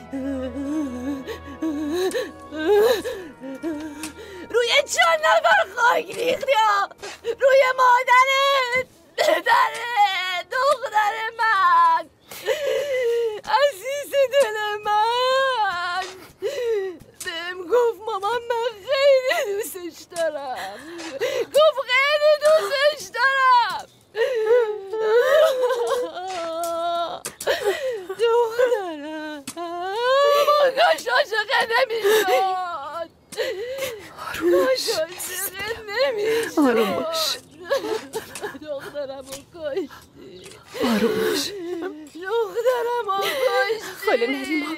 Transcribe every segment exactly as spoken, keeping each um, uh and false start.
روی چند نفر خاک ریختی ها، روی مادرت، پدرت، دختر من، عزیز دل من. بهم گفت مامان من خیلی دوستش دارم، گفت خیلی دوستش دارم. دخترم کاش عاشقه نمیشد، کاش عاشقه نمیشد. آروم باش، دخترم رو کشتی، آروم باش دخترم رو کشتی. خاله نریما،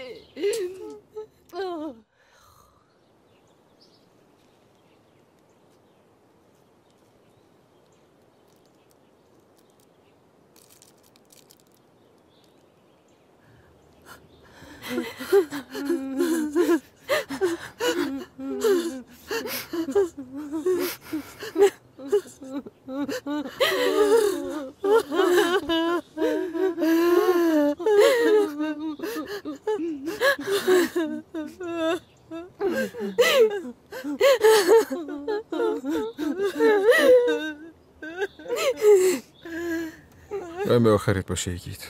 من به آخرت باشه یگید.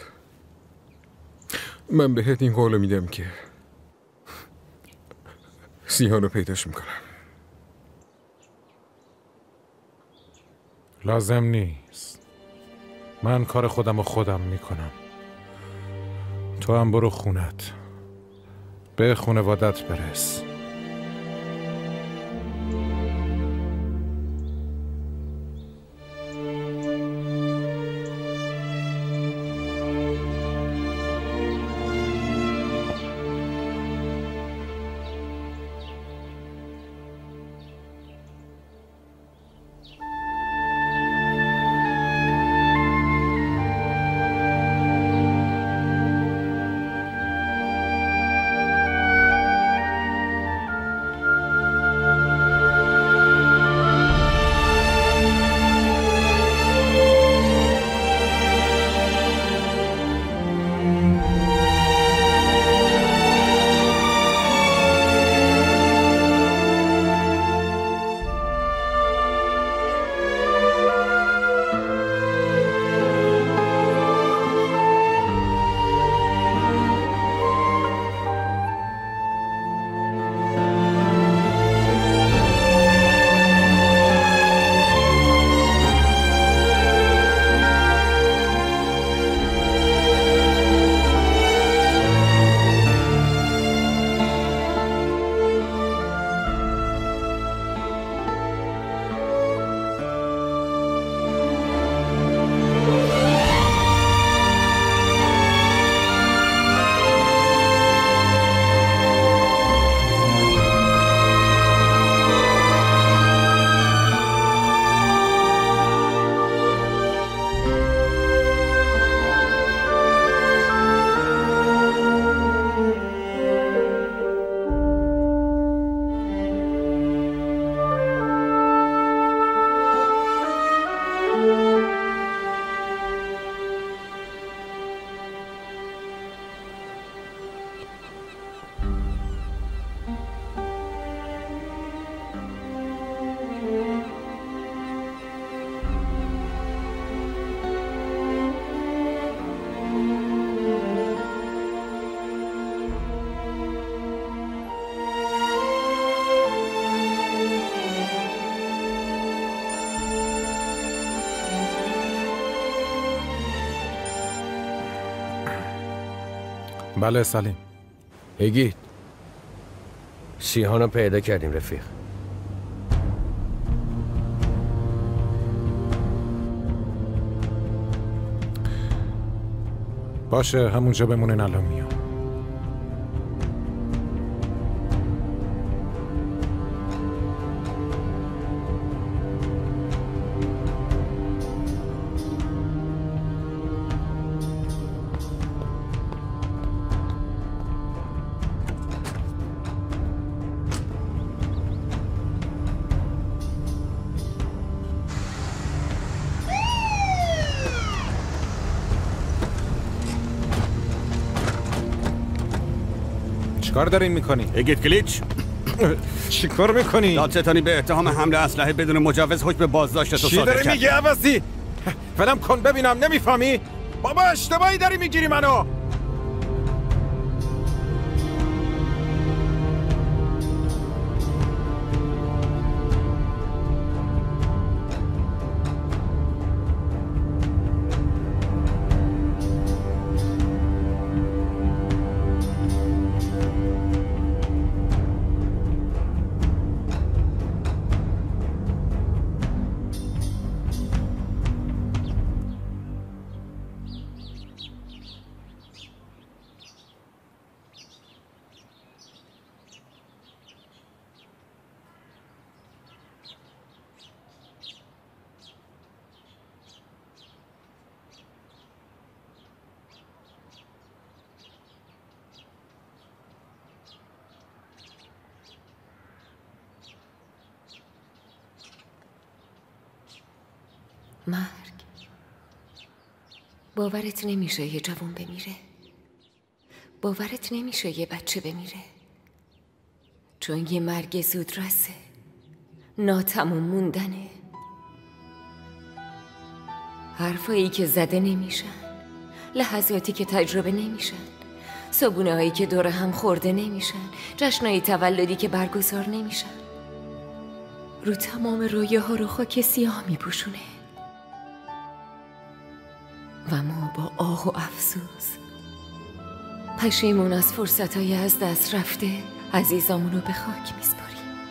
من بهت این قولو میدم که سیهانو پیداش میکنم. لازم نیست، من کار خودم و خودم میکنم. تو هم برو خونت، به خونوادت برس. بله سلیم. هگید سیهانو پیدا کردیم رفیق. باشه همونجا بمونین، الان میام. چیکار دارین میکنی؟ اگید کلیچ چیکار میکنی؟ دادستانی به اتهام حمله اسلحه بدون مجوز حکم بازداشت تو چی صادر داری کرد. میگی عوضی؟ فلم کن ببینم، نمیفهمی؟ بابا اشتباهی داری میگیری منو. مرگ. باورت نمیشه یه جوان بمیره. باورت نمیشه یه بچه بمیره. چون یه مرگ زود رسه، ناتموم موندنه. حرفایی که زده نمیشن، لحظاتی که تجربه نمیشن، صبونه هایی که دور هم خورده نمیشن، جشنهای تولدی که برگزار نمیشن. رو تمام رویه ها رو خاک سیاه میپوشونه و ما با آه و افسوس پشیمون از فرصتهای از دست رفته عزیزامون رو به خاک میسپاریم.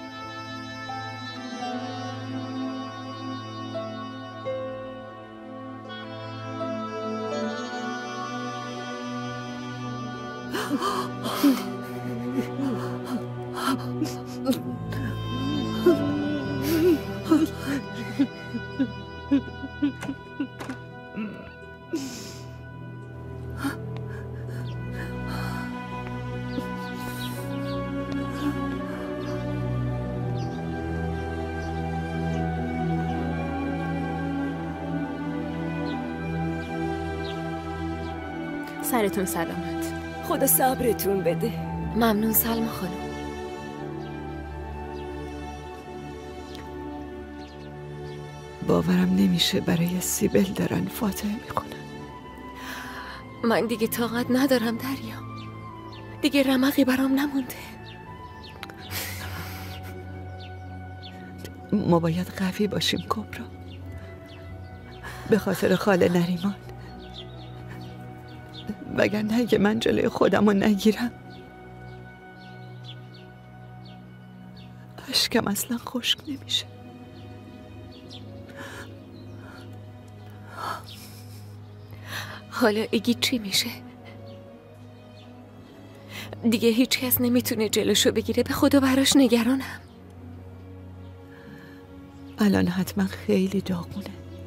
سرتون سلامت. خدا صبرتون بده. ممنون سلما خانم. باورم نمیشه برای سیبل دارن فاتحه میخونن. من دیگه طاقت ندارم دریا. دیگه رمقی برام نمونده. ما باید قوی باشیم کبرا، به خاطر خاله نریمان، وگرنه اگه من جلوی خودم رو نگیرم اشکم اصلا خشک نمیشه. حالا اگی چی میشه؟ دیگه هیچ کس نمیتونه جلوشو بگیره. به خدا براش نگرانم. الان حتما خیلی داغونه.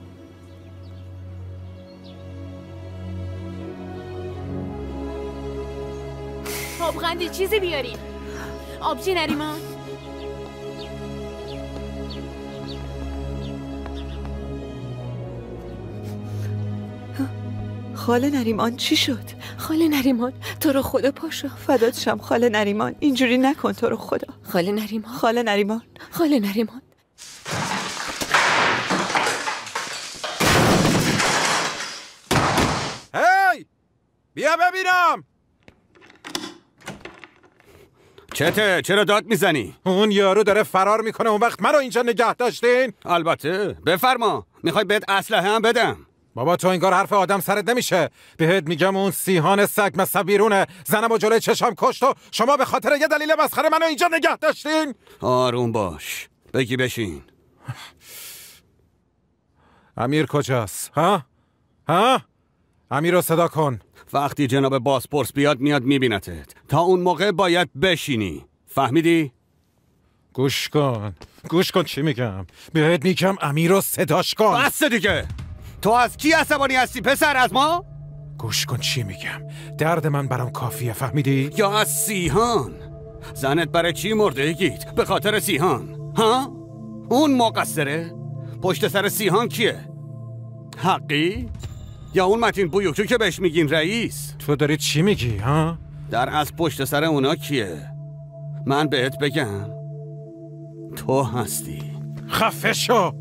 آبغندی چیزی بیارین. آبجی نریمان. خاله نریمان چی شد؟ خاله نریمان تو رو خدا پاشو. فدات شم خاله نریمان، اینجوری نکن تو رو خدا. خاله نریمان. خاله نریمان. خاله نریمان. هی! بیا ببینم. چته؟ چرا داد میزنی؟ اون یارو داره فرار میکنه، اون وقت منو اینجا نگه داشتین؟ البته. بفرما. میخوای بهت اسلحه هم بدم؟ بابا تو انگار حرف آدم سرت نمیشه. بهت میگم اون سیهان سگ مثلا بیرونه، زنم و جلوی چشم کشت و شما به خاطر یه دلیل مسخره منو اینجا نگه داشتین. آروم باش. بگی بشین. امیر کجاست؟ ها؟ ها؟ امیر رو صدا کن. وقتی جناب بازپرس بیاد میاد میبینتت. تا اون موقع باید بشینی. فهمیدی؟ گوش کن. گوش کن چی میگم. بهت میگم امیر رو صداش کن. بس دیگه. تو از کی عصبانی هستی پسر؟ از ما؟ گوش کن چی میگم. درد من برام کافیه، فهمیدی؟ یا از سیهان؟ زنت برای چی مرده گید؟ به خاطر سیهان؟ ها؟ اون مقصره؟ پشت سر سیهان کیه؟ حقی؟ یا اون متین بویوکچو که بهش میگین رئیس؟ تو داری چی میگی ها؟ در از پشت سر اونا کیه؟ من بهت بگم تو هستی. خفه شو.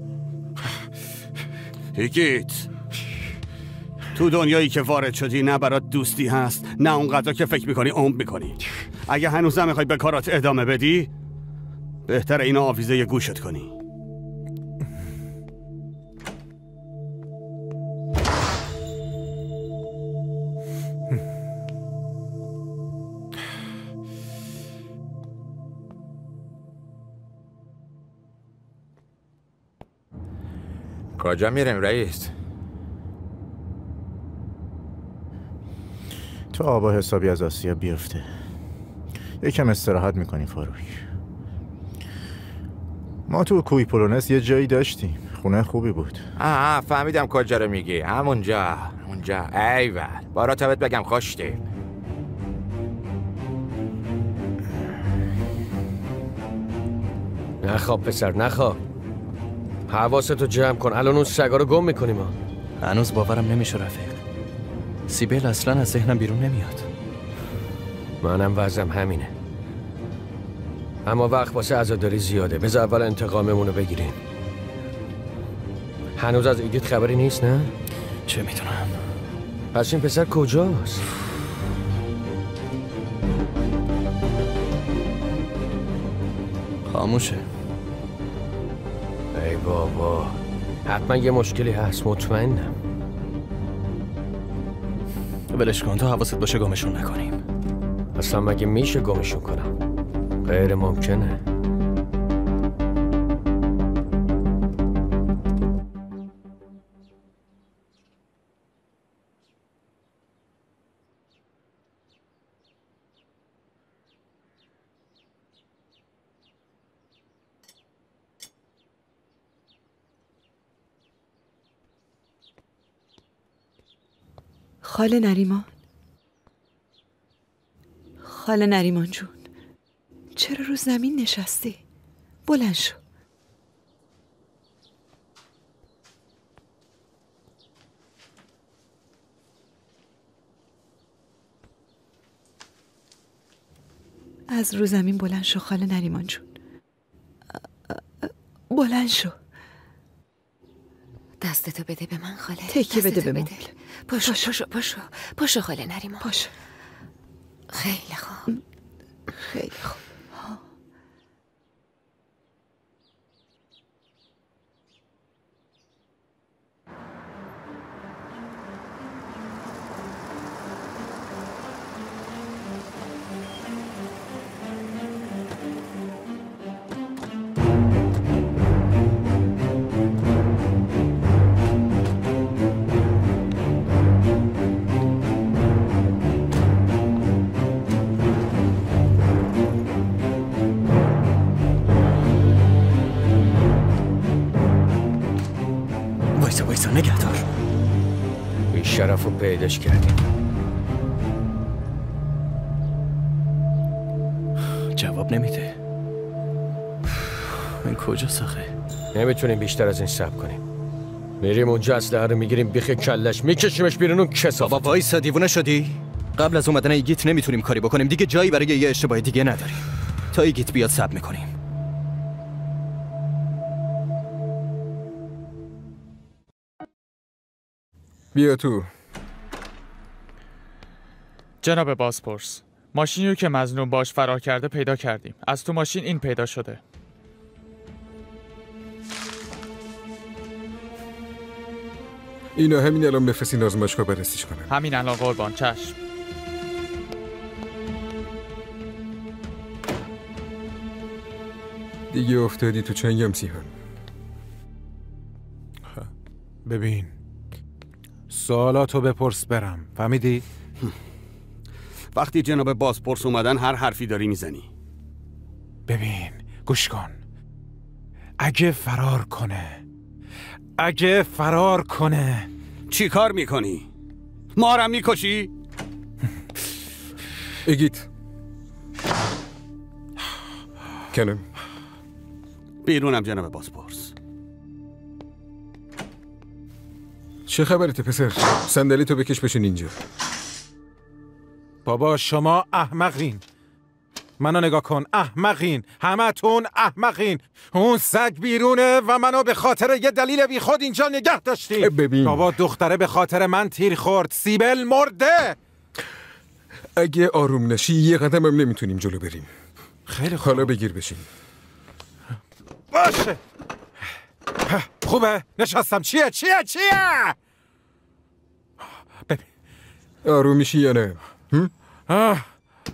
هیگیت، تو دنیایی که وارد شدی نه برات دوستی هست نه اونقدر که فکر میکنی عمر میکنی. اگه هنوزم میخوای به کارات ادامه بدی بهتره اینو آویزه ی گوشت کنی. کجا میریم رئیس؟ تو آبا حسابی از آسیا بیفته. یکم استراحت میکنی فاروق. ما تو کوی پولونس یه جایی داشتیم، خونه خوبی بود. آه فهمیدم کجا رو میگی. همونجا اونجا. ایول بارا تا بهت بگم خوشتی. نخواب پسر نخواب. حواستو جمع کن، الان اون سگا رو گم میکنیم ما. هنوز باورم نمیشه رفیق. سیبل اصلا از ذهنم بیرون نمیاد. منم وضعم همینه. اما وقت واسه عزاداری زیاده. بذار اول انتقاممون رو بگیریم. هنوز از ایگیت خبری نیست نه؟ چه میدونم. پس این پسر کجاست؟ خاموشه. ای بابا حتما یه مشکلی هست، مطمئنم. ولش کن، تو حواست باشه گمشون نکنیم. اصلا مگه میشه گمشون کنم؟ غیر ممکنه. خاله نریمان، خاله نریمان جون، چرا رو زمین نشستی؟ بلند شو. از رو زمین بلند شو خاله نریمان جون. بلند شو. دستتو بده به من خاله. تکیه بده به من. پاشو پاشو پاشو پاشو خاله نریمان. پاشو. خیلی خوب. خیلی خوب. وایسا وایسا نگهدار. این شرف رو پیداش کردیم. جواب نمیده. این کجا ساخه؟ نمیتونیم بیشتر از این صبر کنیم. میریم اونجا اسلحه رو میگیریم بیخ کلش میکشیمش بیرون اون کثافت. بابا وایسا دیوونه شدی؟ قبل از اومدن ایگیت نمیتونیم کاری بکنیم. دیگه جایی برای یه اشتباه دیگه نداریم. تا ایگیت بیاد صبر میکنیم. بیا تو. جناب بازپرس، ماشینی رو که مظنون باش فرار کرده پیدا کردیم. از تو ماشین این پیدا شده. اینا همین الان بفرستین آزمایشگاه بررسیش کنن. همین الان قربان. چشم. دیگه افتادی تو چنگم سیهان. ببین سوالاتو بپرس برم، فهمیدی؟ وقتی جناب بازپرس اومدن هر حرفی داری میزنی. ببین گوش کن. اگه فرار کنه اگه فرار کنه چی کار میکنی؟ مارم میکشی؟ ایگیت کنم بیرونم جناب بازپرس. چه خبرته پسر؟ صندلی تو بکش بشین اینجا. بابا شما احمقین. منو نگاه کن، احمقین، همتون احمقین. اون سگ بیرونه و منو به خاطر یه دلیل بی خود اینجا نگه داشتی. ببین بابا دختره به خاطر من تیر خورد. سیبل مرده. اگه آروم نشی یه قدم هم نمیتونیم جلو بریم. خیلی خوب. حالا بگیر بشین. باشه. خوبه؟ نشستم. چیه؟ چیه؟ چیه؟ ببین آروم میشی یا نه؟ آه.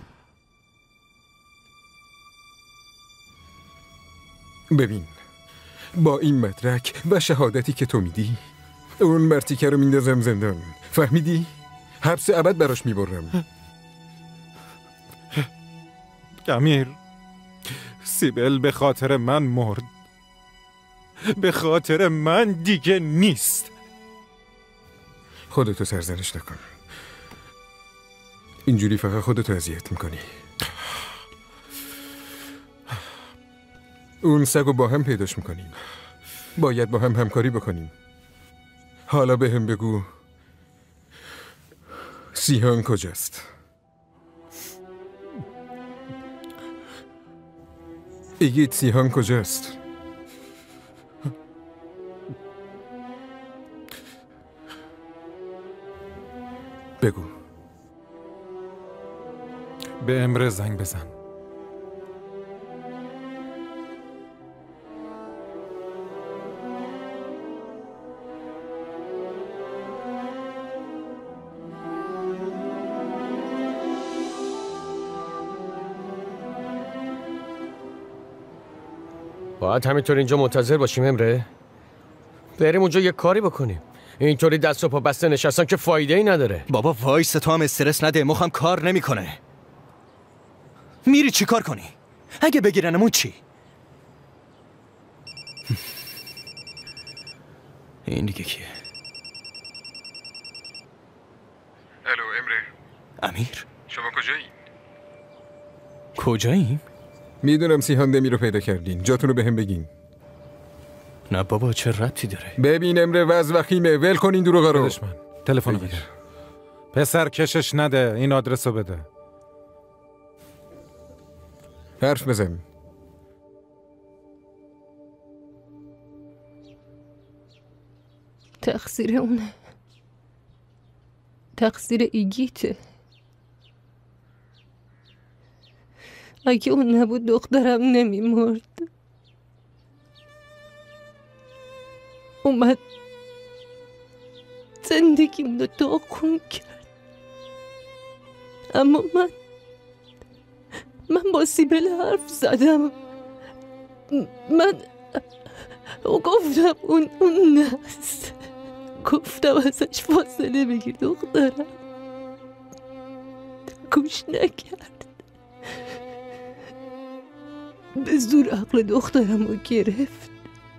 ببین با این مدرک و شهادتی که تو میدی اون مرتیکه رو میندازم زندان. فهمیدی؟ حبس ابد براش میبرم. امیر، سیبل به خاطر من مرد. به خاطر من دیگه نیست. خودتو سرزنش نکن. اینجوری فقط خودتو اذیت میکنی. اون سگو با هم پیداش میکنیم. باید با هم همکاری بکنیم. حالا به هم بگو سیهان کجاست؟ ایگیت سیهان کجاست؟ بگو. به امره زنگ بزن. باید همینطور اینجا منتظر باشیم امره؟ بریم اونجا یه کاری بکنیم. اینطوری دست و پا بسته نشستن که فایده ای نداره. بابا وایس، تو هم استرس نده، مخم کار نمیکنه. میری چی کار کنی؟ اگه بگیرنمون چی؟ این دیگه کیه؟ الو امره. امیر؟ شما کجایی؟ کجاییم؟ میدونم سیهان دمی رو پیدا کردین. جاتون رو به هم بگین. نه بابا چه ربطی داره؟ ببین امره وز وخیمه. ول کن این دروغا رو. بدش من. تلفن بگیر. پسر کشش نده. این آدرس رو بده. حرف بزن. تقصیر اونه. تقصیر ایگیته. اگه اون نبود دخترم نمیمرد. اومد زندگیمونو داغون کرد. اما من من با سیبل حرف زدم. من گفتم اون اون نست. گفتم ازش فاصله بگیر دخترم. گوش نکرد. به زور عقل دخترم رو گرفت.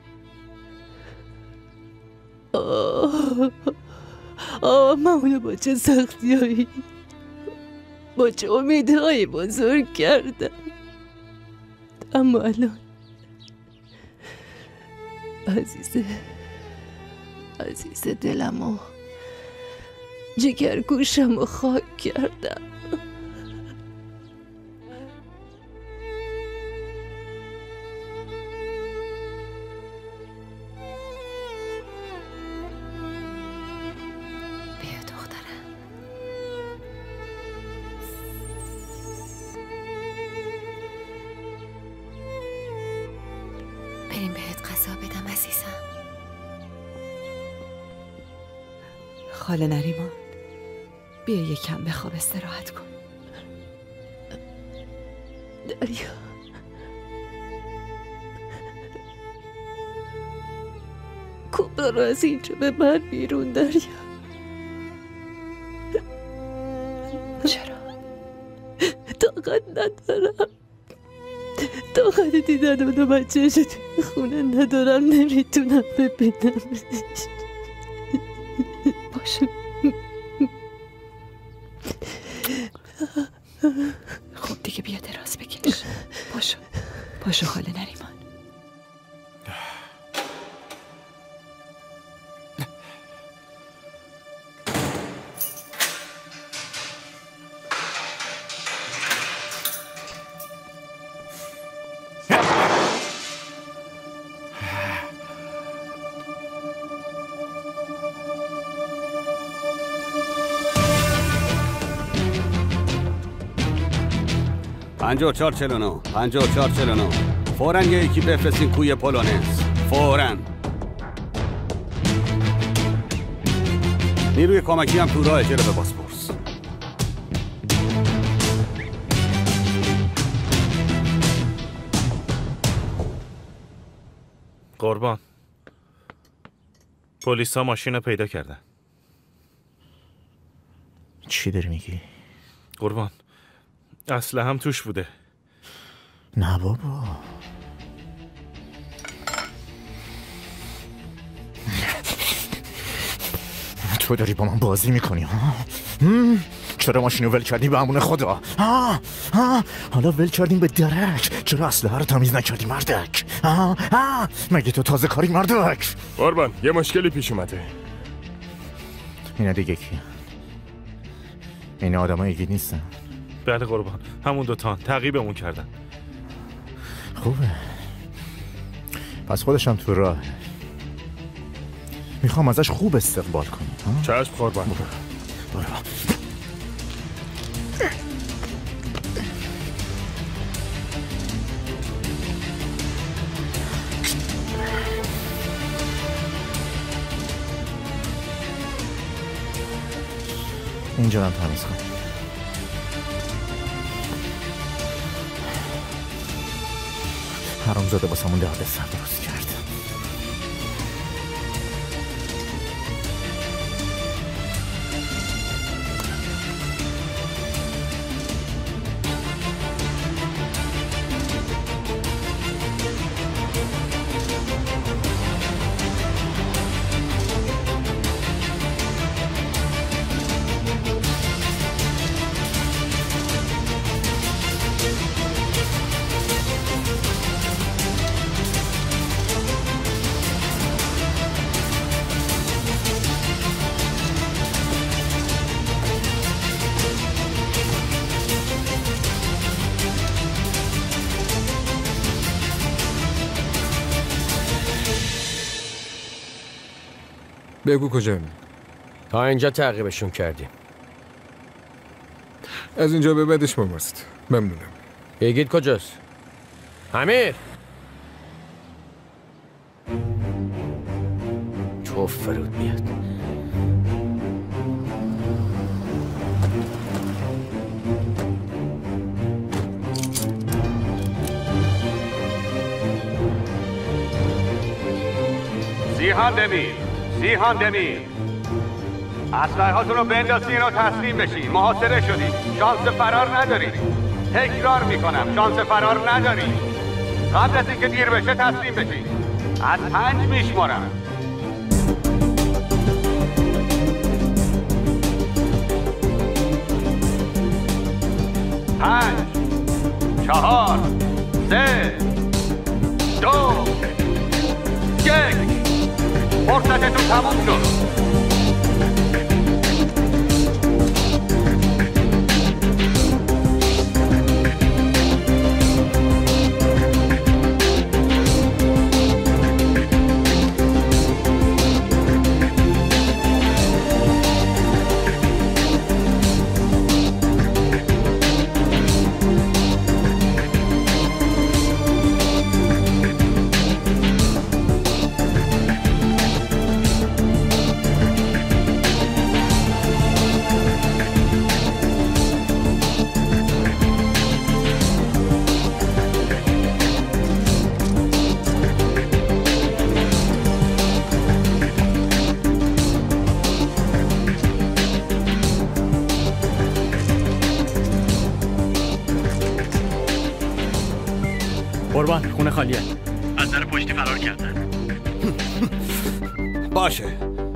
آه آه من اونو با چه سختی هایی با چه امیدهایی بزرگ کردم. اما الان عزیز عزیز دلم و جگرگوشم رو خاک کردم. بریم بهت غذا بدم عزیزم. خاله نریمان بیا یکم بخواب استراحت کن. دریا کبرا رو از اینجا به من بیرون. دریا چرا؟ طاقت ندارم. طاقت دیدن اونو بچه‌ش توی خونه ندارم. نمیتونم ببینم. باشه خب دیگه بیا دراز بکش. باشو باشو خاله نریمان. پنجاه و چهار چهل و نه پنجاه و چهار چهل و نه فوراً یه یکی بفرستین کوی پولونز. فوراً. نیروی کمکی هم تو راه جلو باسپورس. قربان، پلیس ها ماشین رو پیدا کردن. چی داری میگی؟ قربان، اسلحه هم توش بوده. نه بابا. تو داری با من بازی میکنی ها؟ چرا ماشینو ول کردی به امون خدا؟ ها ها حالا ول کردیم به درک. چرا اسلحه رو تمیز نکردی مردک؟ ها ها مگه تو تازه کاری مردک؟ قربان یه مشکلی پیش اومده. اینا دیگه کی؟ این آدمای گید نیستن؟ بله قربان، همون دوتان تعقیبمون کردن. خوبه، پس خودشم تو راه. میخوام ازش خوب استقبال کنی. چشم قربان. برو برو. اینجا هم تمیز کن. حرامزاده واسمون درد سر درست کرد. بگو کجا می؟ تا اینجا تعقیبشون کردیم. از اینجا به بعدش ماست. ممنونم. بگید کجاست؟ امیر تو فرود بیاد. زیهان دمیر زیهان دمیر اسلحه هاتون رو بندازین و تسلیم بشین. محاصره شدید، شانس فرار ندارید. تکرار میکنم شانس فرار ندارید. قبل از اینکه دیر بشه تسلیم بشین. از پنج میشمارم. پنج چهار سه دو یک فرصتتون تموم شد. قربان خونه خالیه. از در پشتی فرار کردن. باشه.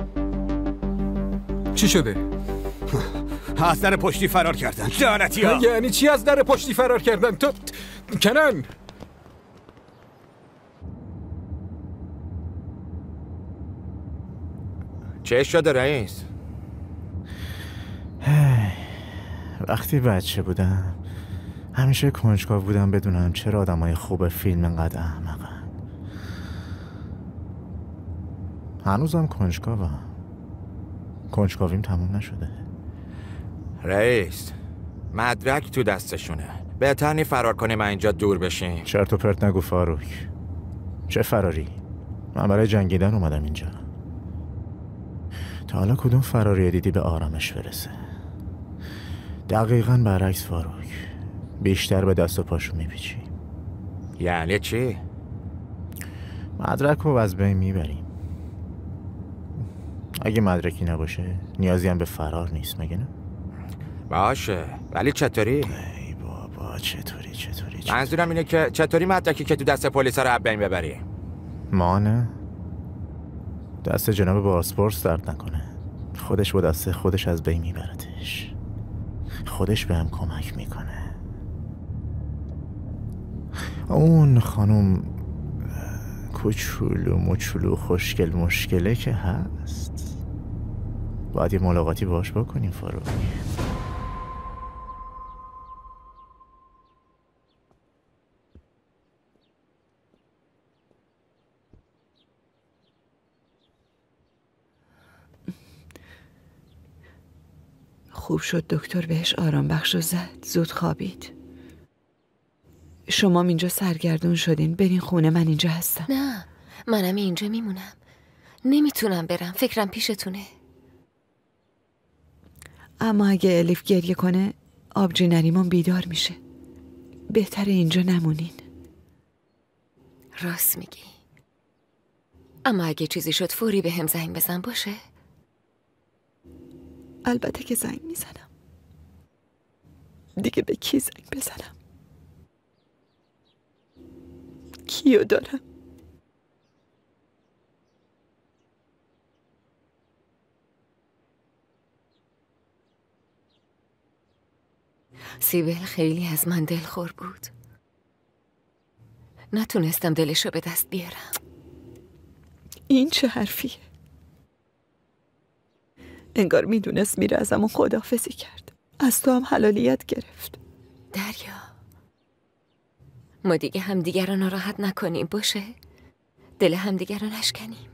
چی شده؟ از در پشتی فرار کردن. لعنتی ها. یعنی چی از در پشتی فرار کردن؟ تو کنن چه شده رئیس؟ وقتی بچه بودم همیشه کنجکاو بودم بدونم چرا آدمای خوب فیلم انقدر احمقن. هنوزم کنجکاوم. کنجکاویم تموم نشده. رئیس، مدرک تو دستشونه. بهتر نی فرار کنیم و اینجا دور بشیم. چرت و پرت نگو فاروک. چه فراری؟ من برای جنگیدن اومدم اینجا. تا حالا کدوم فراری دیدی به آرامش برسه؟ دقیقاً برعکس فاروک. بیشتر به دست و پاشو میپیچی. یعنی چی؟ مدرک رو از بین میبریم. اگه مدرکی نباشه نیازی هم به فرار نیست، مگه نه؟ باشه، ولی چطوری؟ ای بابا چطوری چطوری, چطوری؟ منظورم اینه که چطوری مدرکی که تو دست پلیسا رو از بین ببری؟ ما نه؟ دست جناب باسپورس درد نکنه. خودش با دست خودش از بین میبردش. خودش به هم کمک میکنه. اون خانم کوچولو مچولو خوشگل مشکله که هست، باید یه ملاقاتی باش بکنیم فاروق. خوب شد دکتر بهش آرام بخش زد. زود خوابید. شما اینجا سرگردون شدین، برین خونه، من اینجا هستم. نه، منم اینجا میمونم. نمیتونم برم، فکرم پیشتونه. اما اگه الیف گریه کنه آبجی نریمان بیدار میشه. بهتره اینجا نمونین. راست میگی. اما اگه چیزی شد فوری به هم زنگ بزن باشه؟ البته که زنگ میزنم. دیگه به کی زنگ بزنم؟ کیو دارم؟ سیبل خیلی از من دلخور بود. نتونستم دلشو به دست بیارم. این چه حرفیه؟ انگار میدونست میره ازمون خداحافظی کرد. از تو هم حلالیت گرفت. دریا، ما دیگه همدیگر رو ناراحت نکنیم باشه؟ دل همدیگر رو نشکنیم.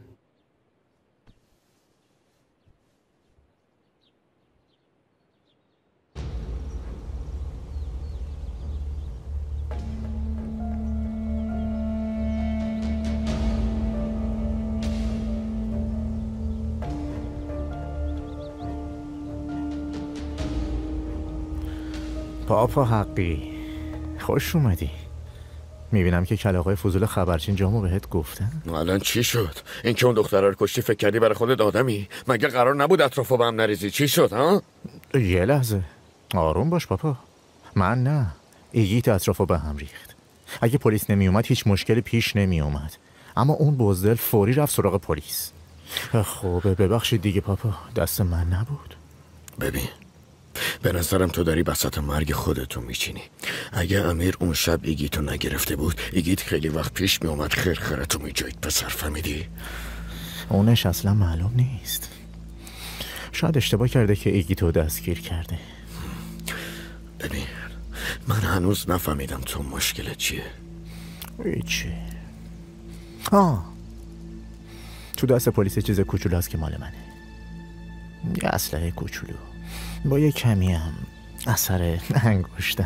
پاپا حقی، خوش اومدی. میبینم که کلاغای فضول خبرچین جامو بهت گفتن. الان چی شد؟ این که اون دختره رو کشتی فکر کردی برای خودت آدمی؟ مگه قرار نبود اطرافو به هم نریزی؟ چی شد ها؟ یه لحظه آروم باش پاپا. من نه، ایگیت اطرافو به هم ریخت. اگه پلیس نمی اومد هیچ مشکلی پیش نمی اومد، اما اون بزدل فوری رفت سراغ پلیس. خب ببخشید دیگه پاپا، دست من نبود. ببین، به نظرم تو داری بساط مرگ خودتو میچینی. اگه امیر اون شب ایگیتو نگرفته بود، ایگیت خیلی وقت پیش میومد خرخرتو میجایید. پسر فهمیدی؟ اونش اصلا معلوم نیست. شاید اشتباه کرده که ایگیتو دستگیر کرده. ببین، من هنوز نفهمیدم تو مشکلت چیه. هیچی. آه تو دست پلیس چیز کوچولو هست که مال منه. یه اسلحه کوچولو با یه کمی هم اثر انگشتم.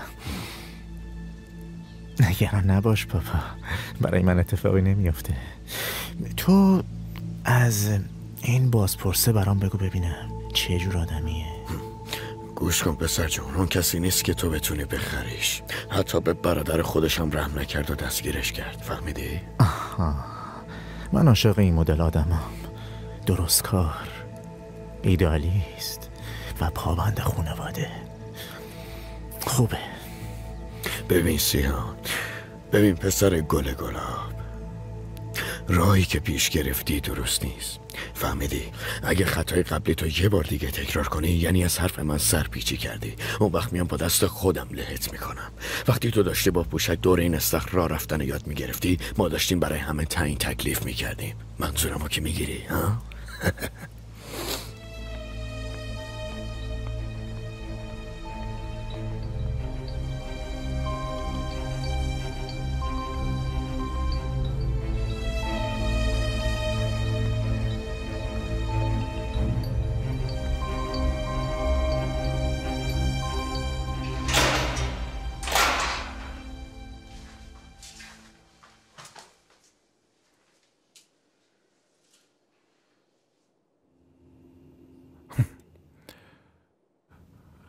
نگران نباش پاپا، برای من اتفاقی نمیافته. تو از این بازپرسه برام بگو ببینم چه جور آدمیه. گوش کن پسر جون، اون کسی نیست که تو بتونی بخریش. حتی به برادر خودش هم رحم نکرد و دستگیرش کرد. فهمیدی؟ آها، من عاشق این مدل آدمم. درست کار، ایدئالیست و پابند خانواده. خوبه. ببین سیهان، ببین پسر گل گلاب، راهی که پیش گرفتی درست نیست. فهمیدی؟ اگه خطای قبلی تو یه بار دیگه تکرار کنی، یعنی از حرف من سرپیچی کردی. اون وقت میام با دست خودم لهت میکنم. وقتی تو داشتی با پوشک دور این استخر راه رفتن یاد میگرفتی، ما داشتیم برای همه تعیین تکلیف میکردیم. منظورمو که میگیری ها؟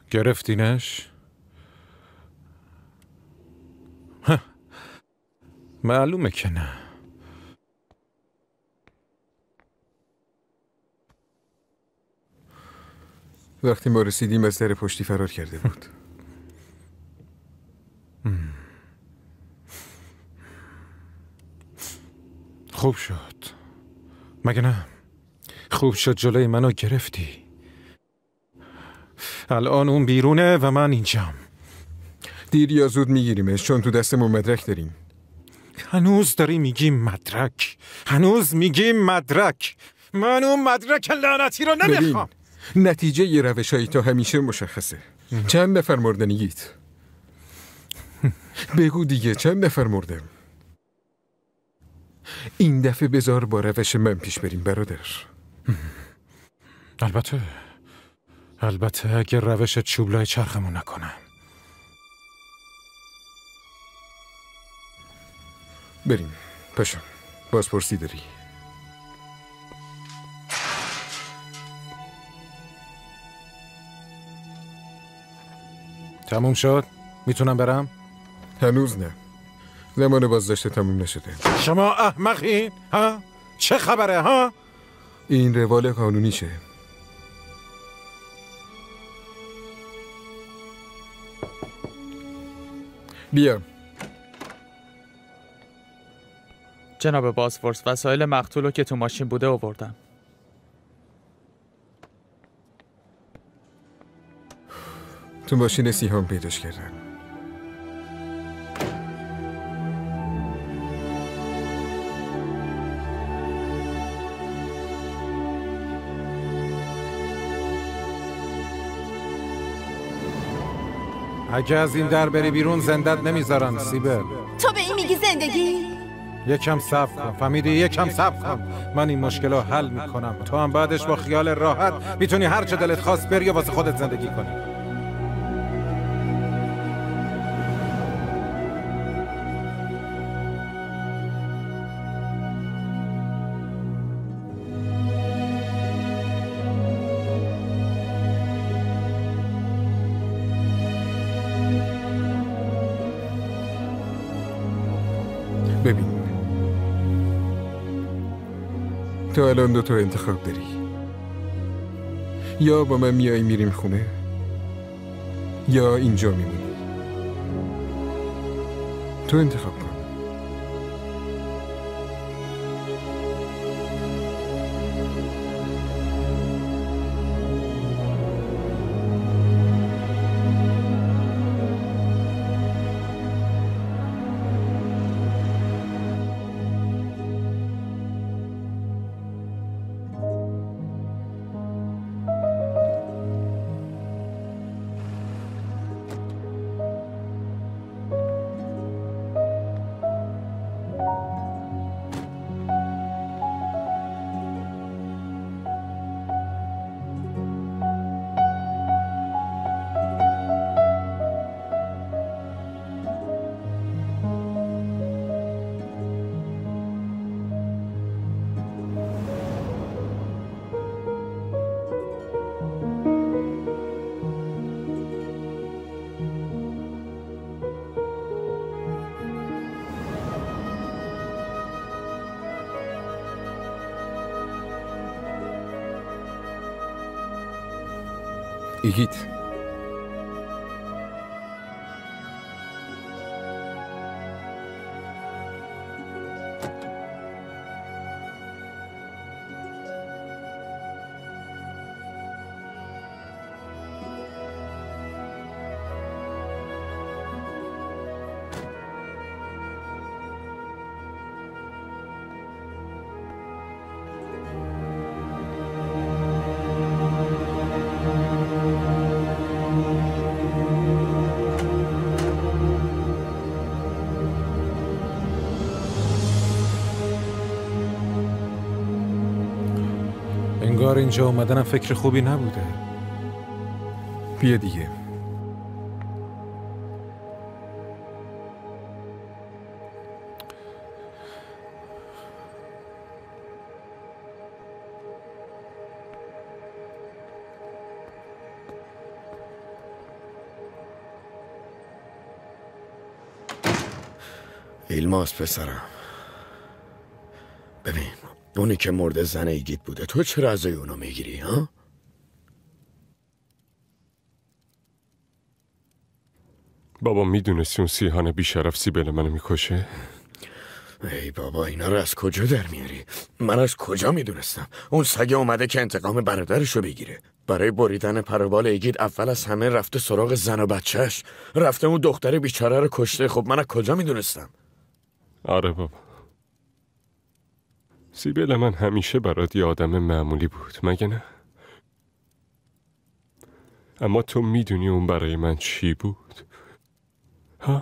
گرفتینش؟ معلومه که نه. وقتی ما رسیدیم از در پشتی فرار کرده بود. خوب شد. مگه نه؟ خوب شد جلوی منو گرفتی. الان اون بیرونه و من اینجام. دیر یا زود میگیریمش چون تو دستمون مدرک داریم. هنوز داری میگی مدرک. هنوز میگی مدرک. من اون مدرک لعنتی رو نمیخوام. نتیجه ی روش هایی تا همیشه مشخصه. چند نفر مردنیگیت؟ بگو دیگه چند نفر مردم؟ این دفعه بذار با روش من پیش بریم برادر. البته البته اگه روش چوبلای چرخمون نکنم. بریم پاشو. بازپرسی داری؟ تموم شد؟ میتونم برم؟ هنوز نه. زمان بازداشت تموم نشده. شما احمقین؟ ها؟ چه خبره ها؟ این روال قانونیشه. بیا. جناب بازپرس، وسایل مقتولو که تو ماشین بوده آوردم. تو ماشین سیهان پیداش کردن. اگه از این در بری بیرون زندت نمیذارن سیبل. تو به این میگی زندگی؟ یکم صبر کن فهمیدی؟ یکم صبر کن. من این مشکل رو حل میکنم. تو هم بعدش با خیال راحت میتونی هر چه دلت خواست بری و واسه خودت زندگی کنی. ببین تو الان دو تا انتخاب داری. یا با من میای میریم خونه یا اینجا میمونی. تو انتخاب کن. ایگیت انگار اینجا اومدنم فکر خوبی نبوده. بیا دیگه. ایلماس پسرم، ببین اونی که مرده زن ایگیت بوده، تو چرا ازای اونو میگیری ها؟ بابا میدونستی اون سیهان بیشرف سیبل منو میکشه؟ ای بابا اینا رو از کجا در میاری؟ من از کجا میدونستم؟ اون سگ اومده که انتقام برادرشو بگیره. برای بریدن پروبال ایگید اول از همه رفته سراغ زن و بچهش، رفته اون دختر بیچاره رو کشته. خب من از کجا میدونستم؟ آره بابا، سیبل من همیشه برات یه آدم معمولی بود، مگه نه؟ اما تو میدونی اون برای من چی بود؟ ها؟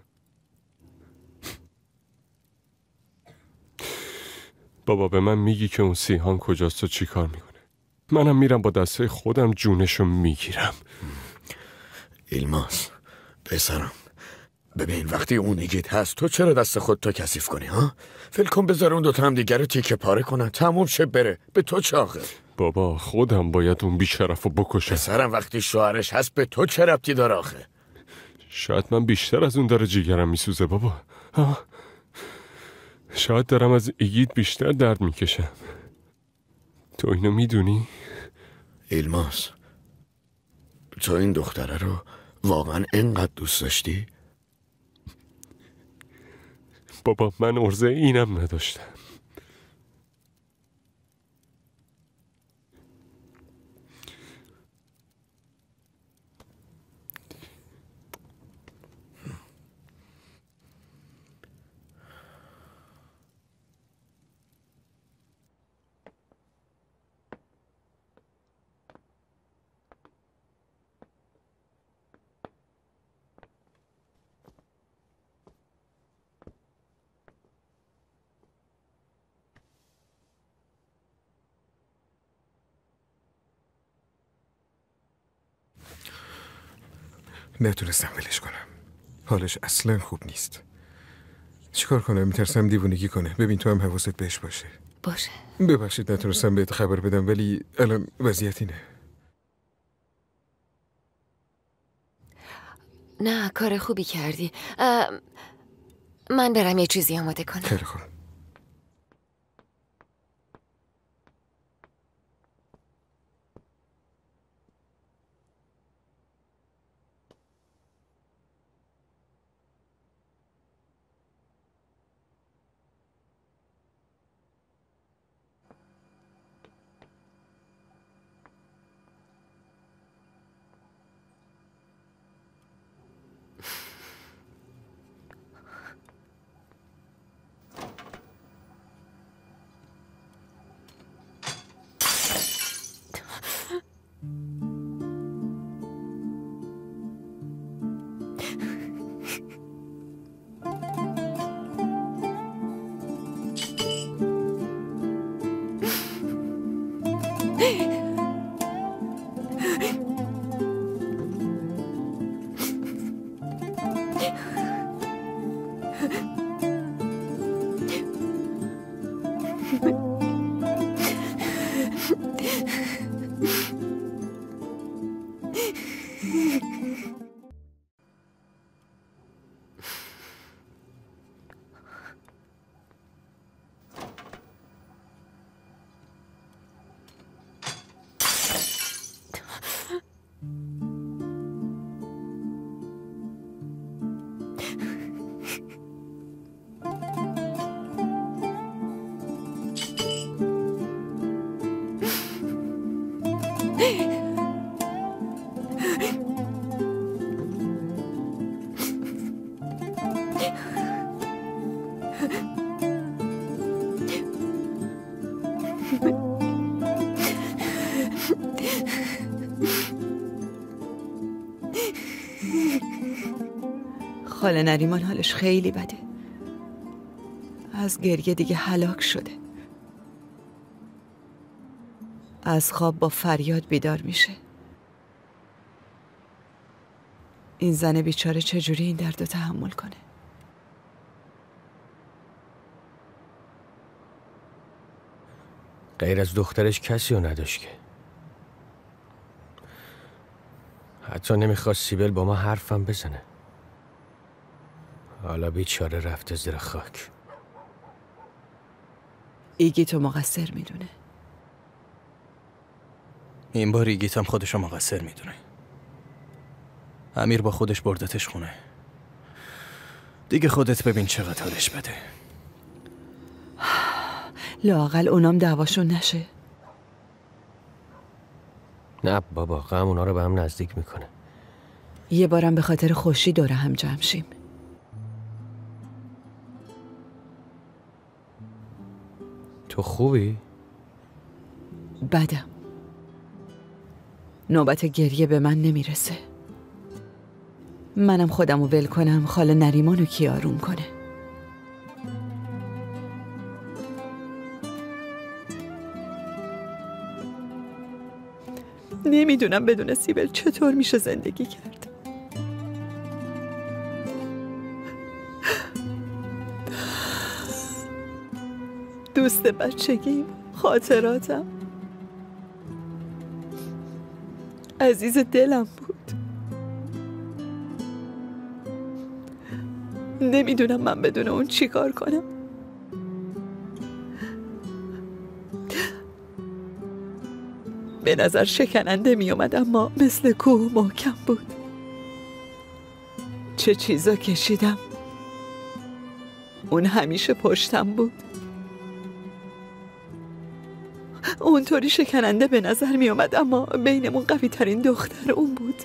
بابا به من میگی که اون سیهان کجاست و چی کار میکنه؟ منم میرم با دسته خودم جونشو میگیرم. ایلماس پسرم، ببین وقتی اون ایگیت هست تو چرا دست خودتو کثیف کنی ها؟ فکر کن بذار اون دوتا هم دیگر رو تیکه پاره کنن، تموم شه بره. به تو چه آخه؟ بابا خودم باید اون بیشرفو بکشم. پسرم وقتی شوهرش هست به تو چه ربطی داره آخه؟ شاید من بیشتر از اون داره جیگرم میسوزه بابا. ها؟ شاید دارم از ایگیت بیشتر درد میکشم. تو اینو میدونی؟ ایلماس، تو این دختره رو واقعا اینقدر دوست داشتی؟ بابا من عرضه اینم نداشتم. نتونستم ولش کنم. حالش اصلا خوب نیست. چیکار کنم؟ میترسم دیوونگی کنه. ببین تو هم حواست بهش باشه. باشه. ببخشید نتونستم بهت خبر بدم، ولی الان وضعیت اینه. نه کار خوبی کردی. من برم یه چیزی آماده کنم. خیلی خوب. خاله نریمان حالش خیلی بده. از گریه دیگه هلاک شده. از خواب با فریاد بیدار میشه. این زن بیچاره چجوری این درد رو تحمل کنه؟ غیر از دخترش کسی رو نداشت که. حتی نمیخواست سیبل با ما حرفم بزنه. حالا بیچاره رفته زیر خاک. ایگیتو مقصر میدونه. این بار ایگیت هم خودشو مقصر میدونه. امیر با خودش بردتش خونه. دیگه خودت ببین چقدر حالش بده. لااقل اونام دعواشون نشه. نه بابا، غم اونا رو به هم نزدیک میکنه. یه بارم به خاطر خوشی دوره هم جمع شیم. تو خوبی؟ بدم. نوبت گریه به من نمیرسه. منم خودمو ول کنم خاله نریمانو کی آروم کنه؟ نمیدونم بدون سیبل چطور میشه زندگی کرد. دوست بچگیم، خاطراتم، عزیز دلم بود. نمیدونم من بدون اون چی کار کنم. به نظر شکننده می اومد اما مثل کوه محکم بود. چه چیزا کشیدم. اون همیشه پشتم بود. اونطوری شکننده به نظر می اومد اما بینمون قوی ترین دختر اون بود.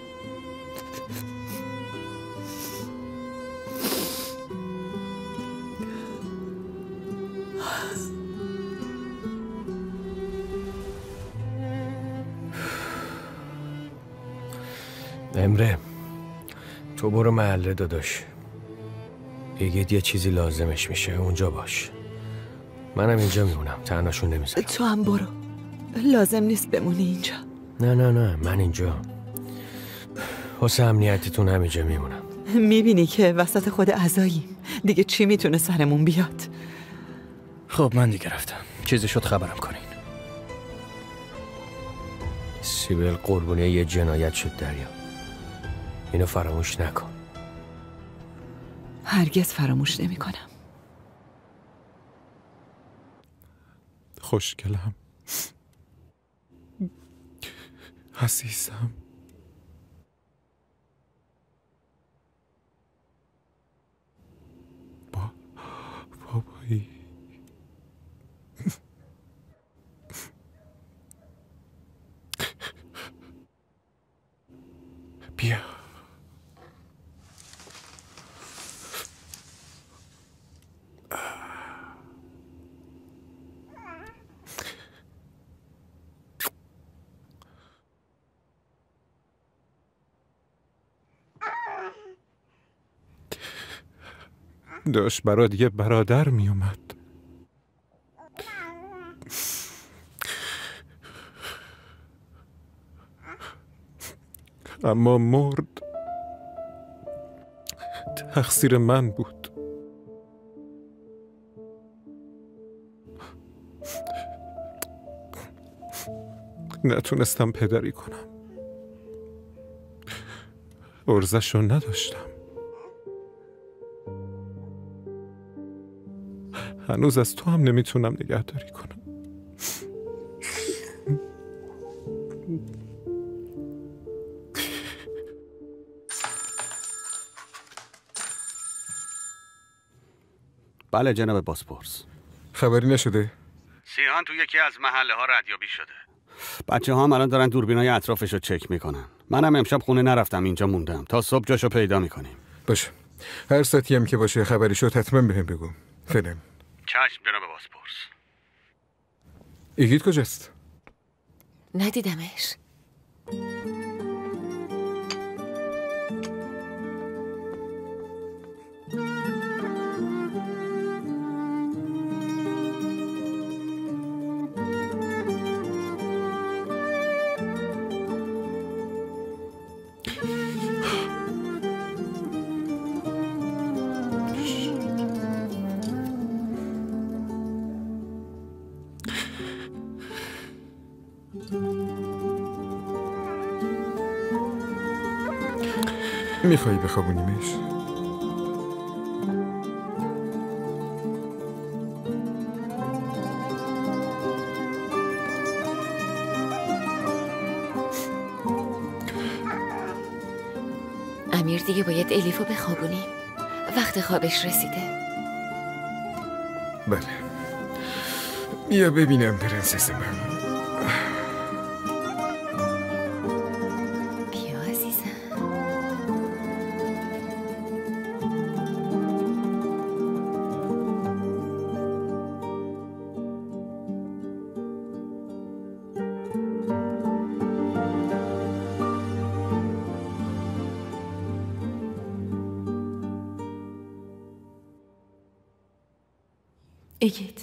امره، تو برو محله داداش. ایگید یه چیزی لازمش میشه، اونجا باش. منم اینجا میمونم، تنهاشون نمیذارم. تو هم برو، لازم نیست بمونی اینجا. نه نه نه، من اینجا واسه امنیتتون همینجا میمونم. میبینی که وسط خود عزاییم، دیگه چی میتونه سرمون بیاد؟ خب من دیگه رفتم، چیزی شد خبرم کنین. سیبل قربونی یه جنایت شد دریا، اینو فراموش نکن. هرگز فراموش نمی کنم. خوشگلم، عزیزم، با بابایی. بیا. داشت برات یه برادر می اومد. اما مرد. تقصیر من بود. نتونستم پدری کنم. عرضشو نداشتم. هنوز از تو هم نمیتونم نگهداری کنم. بله جناب باسپورس. خبری نشده؟ سیهان تو یکی از محله ها ردیابی شده. بچه ها هم الان دارن دوربینای اطرافش رو چک میکنن. منم امشب خونه نرفتم، اینجا موندم تا صبح جاشو پیدا میکنیم. باشه، هر ساعتی هم که باشه خبری شد حتما بهم بگو. فعلا. چشم جناب باسپورس. ایگید کجاست؟ ندیدمش. میخوایی بخوابونیمش؟ دیگه باید الیفو بخوابونیم. وقت خوابش رسیده. بله. بیا ببینم پرنسس من. بیا عزیزم. ایگیت،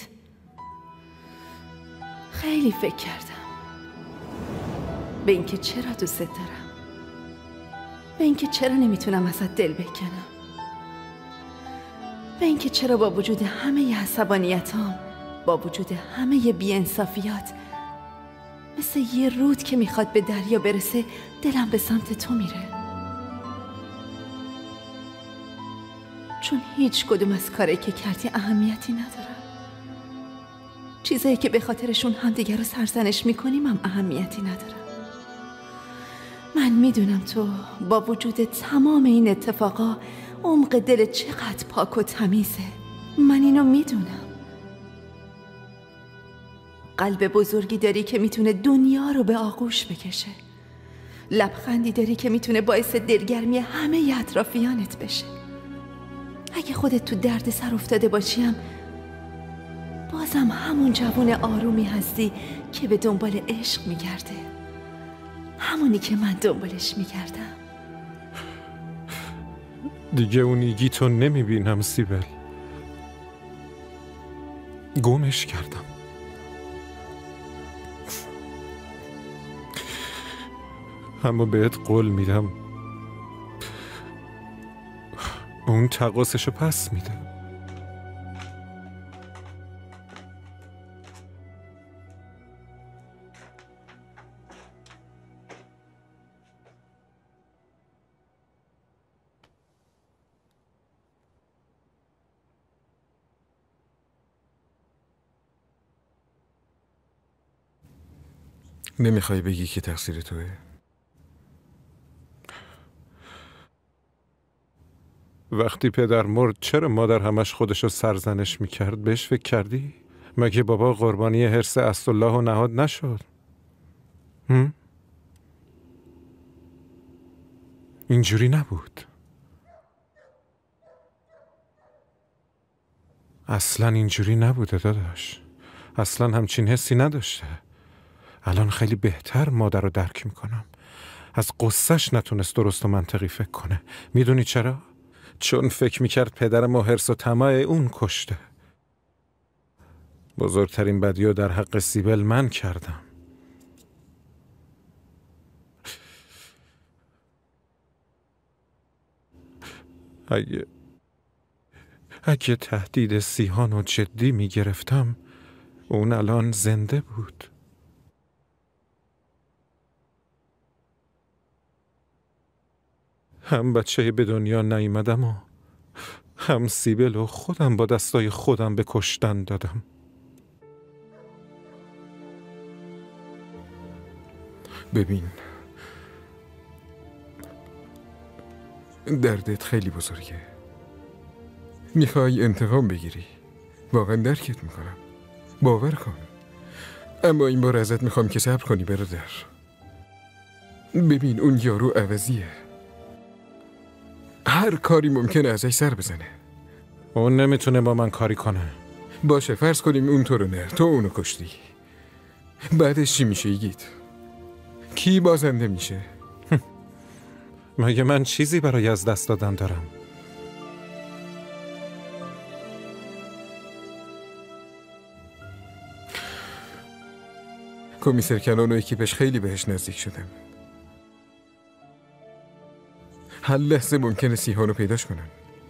خیلی فکر کردم به اینکه چرا دوست دارم، به اینکه چرا نمیتونم ازت دل بکنم، به اینکه چرا با وجود همه ی عصبانیتام، با وجود همه ی بی‌انصافیات، مثل یه رود که میخواد به دریا برسه دلم به سمت تو میره. چون هیچ کدوم از کاری که کردی اهمیتی ندارم. چیزایی که به خاطرشون همدیگر رو سرزنش میکنیم هم اهمیتی ندارم. من میدونم تو با وجود تمام این اتفاقا عمق دل چقدر پاک و تمیزه. من اینو میدونم. قلب بزرگی داری که میتونه دنیا رو به آغوش بکشه. لبخندی داری که میتونه باعث دلگرمی همه ی اطرافیانت بشه. اگه خودت تو درد سر افتاده باشیم بازم همون جوان آرومی هستی که به دنبال عشق میگرده. همونی که من دنبالش میگردم. دیگه اون ایگیتو نمیبینم سیبل. گمش کردم. اما بهت قول میدم اون تقاصشو پس میده. نمیخوای بگی که تقصیر توه؟ وقتی پدر مرد چرا مادر همش خودشو سرزنش میکرد؟ بهش فکر کردی؟ مگه بابا قربانی حرص اسدالله و نهاد نشد؟ هم؟ اینجوری نبود. اصلا اینجوری نبوده داداش. اصلا همچین حسی نداشته. الان خیلی بهتر مادر رو درک میکنم. از قصهش نتونست درست و منطقی فکر کنه. میدونی چرا؟ چون فکر میکرد پدر ما حرص و طمع اون کشته. بزرگترین بدیو در حق سیبل من کردم. اگه اگه تهدید سیهان رو جدی میگرفتم اون الان زنده بود. هم بچه به دنیا نیامدم و هم سیبل و خودم با دستای خودم به کشتن دادم. ببین، دردت خیلی بزرگه. میخوای انتقام بگیری. واقعا درکت میکنم. باور کن. اما این بار ازت میخوام که صبر کنی برادر. ببین اون یارو عوضیه. هر کاری ممکنه ازش سر بزنه. اون نمیتونه با من کاری کنه. باشه فرض کنیم اون تو رو نه. تو اونو کشتی. بعدش چی میشه ایگیت؟ کی بازنده میشه؟ مگه من چیزی برای از دست دادن دارم؟ کمیسر کنان و اکیپش خیلی بهش نزدیک شدن. هر لحظه ممکنه سیهانو پیداش کنن.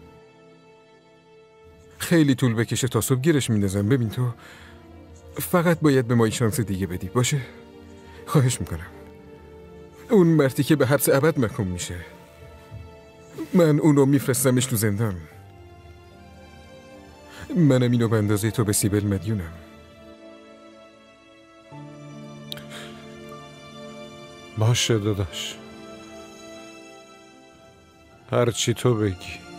خیلی طول بکشه تا صبح گیرش میندازن. ببین تو فقط باید به ما شانس دیگه بدی. باشه؟ خواهش میکنم. اون مردی که به حبس ابد محکوم میشه، من اونو میفرستمش تو زندان. منم اینو به اندازه تو به سیبل مدیونم. باشه داداش. هرچی تو بگی.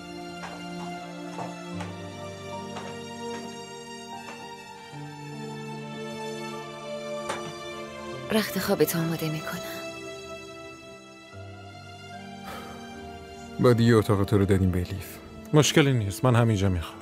رخت خوابت آماده میکنم. با دیگه اتاق تو رو دادیم به لیف. مشکلی نیست، من همینجا میخوام.